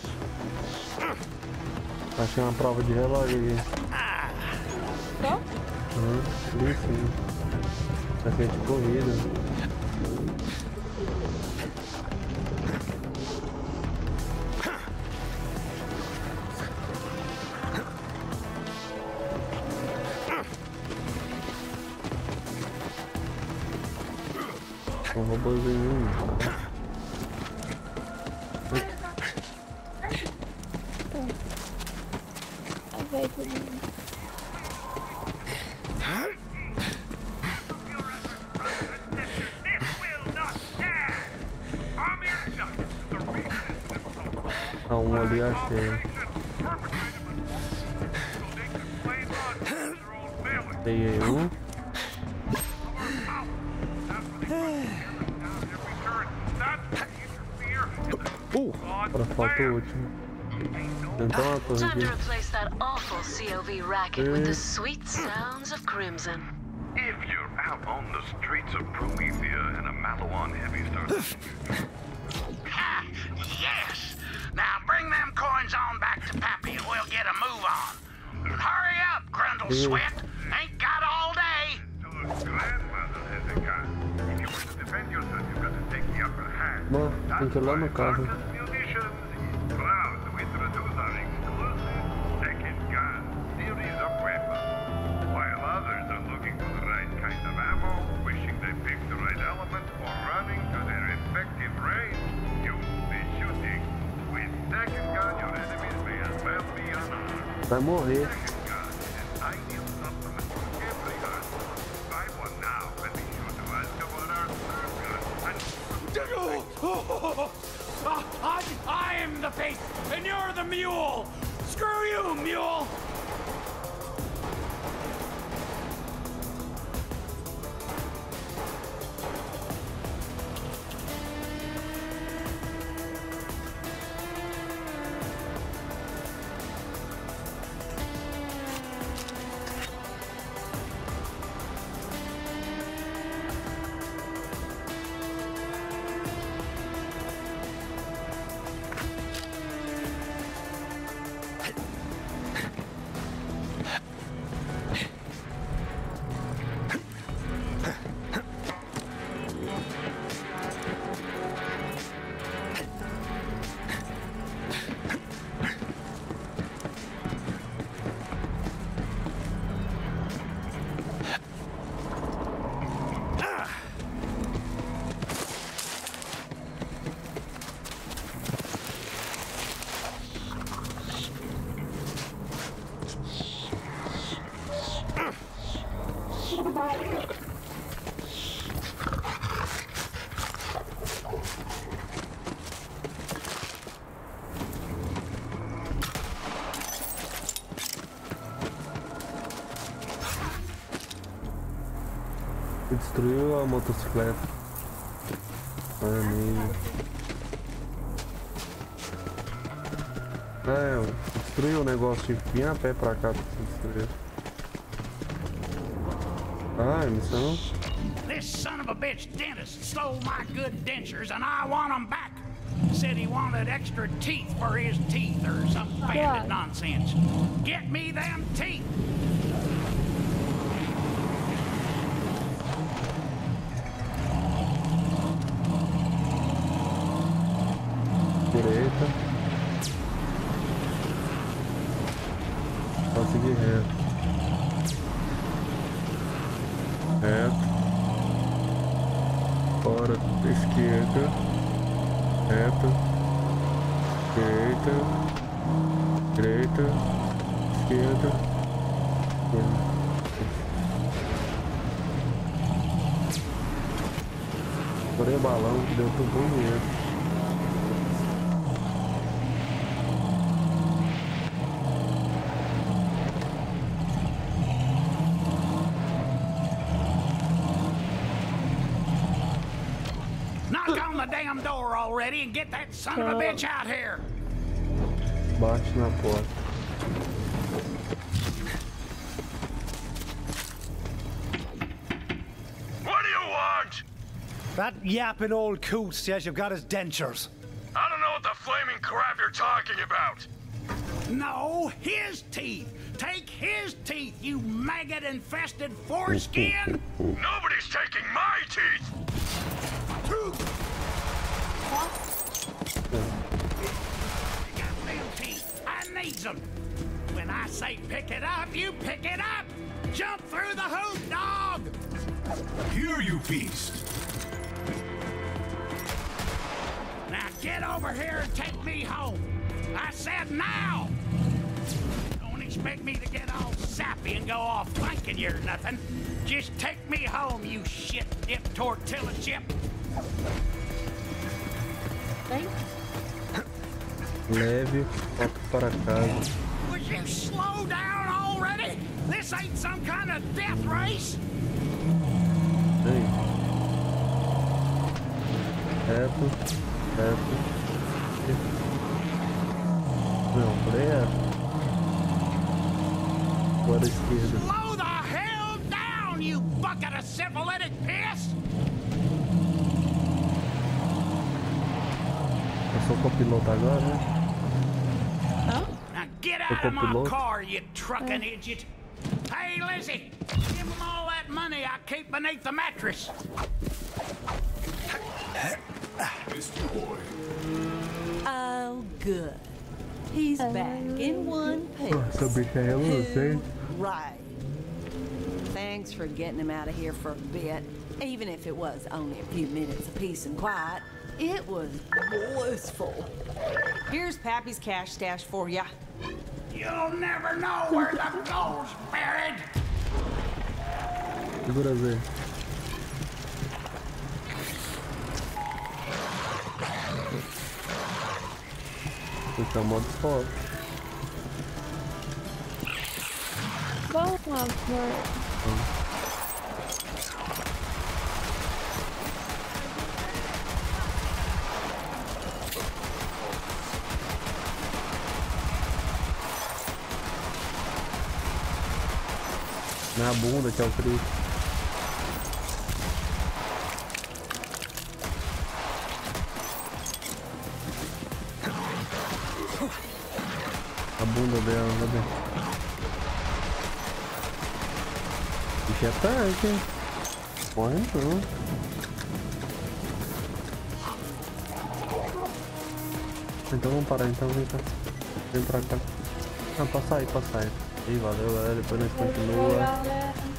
Achei uma prova de relógio aqui. Só? Isso. Achei de corrida. Um robôzinho. Vai tudo. Ah, um ali achei. Peguei um. Agora falta o último. Então a torre Time aqui. to replace that awful COV racket with the sweet sounds of Crimson. If you're out on the streets of Promethea and a Maliwan heavy starts... Ha! Yes! Now bring them coins on back to Pappy and we'll get a move on. Hurry up, Grundle Sweat! Ain't got all day! Grandmother has a gun. If you want to defend yourself, you've got to take the upper hand. Bom, tem que ir lá no carro. Munitions is proud to introduce our exclusive second gun series of weapons. While others are looking for the right kind of ammo, wishing they picked the right element, or running to their effective range, you'll be shooting. With second gun, your enemies may as well be unarmed. Vai morrer. Second gun is an ideal supplement for every Earth. Buy one now and be sure to ask about Earth right, and you're the mule. Screw you, mule. Destruiu a motocicleta. Amém. Destruiu o negócio de vir a pé pra cá pra se destruir. Missão. This son of a bitch dentist stole my good dentures and I want them back. Said he wanted extra teeth for his teeth or some bandit nonsense. Get me them teeth. Direita. Só seguir reto. Reto. Fora. Esquerda. Reto. Direita. Direita. Esquerda. Estourei o balão, deu tudo bonito. Damn door already and get that son of a bitch out here. Bate na porta. What do you want? That yapping old coot says you've got his dentures. I don't know what the flaming crap you're talking about. No, his teeth. Take his teeth, you maggot-infested foreskin. Nobody's taking my teeth. I need them. When I say pick it up, you pick it up. Jump through the hoop, dog. Here, you beast. Now get over here and take me home. I said now. Don't expect me to get all sappy and go off thinking you're nothing. Just take me home, you shit-dipped tortilla chip. Leve, volta para casa. Would you slow down already? This ain't some kind of death race. Aí. Reto, reto. Não, por aí é. Agora esquerda. Slow the hell down, you bucket of syphilitic piss! Eu sou copiloto agora, né? Now get out of my car, you trucking idiot! Hey, Lizzie, give him all that money I keep beneath the mattress. Mr. Boy. Oh, good. He's back in one piece. Essa bicha aí eu não sei. Right. Thanks for getting him out of here for a bit. Even if it was only a few minutes of peace and quiet, it was blissful. Here's Pappy's cash stash for ya. You'll never know where the gold's buried. Segura Z. Esse é o modo foto. Vamos lá, amor. Na bunda que é o frio. A bunda dela, cadê? Bicho é tanque, hein? Morre não. Então vamos parar então, vem cá. Vem pra cá. Ah, passa aí. Aí, valeu galera, depois nós continua.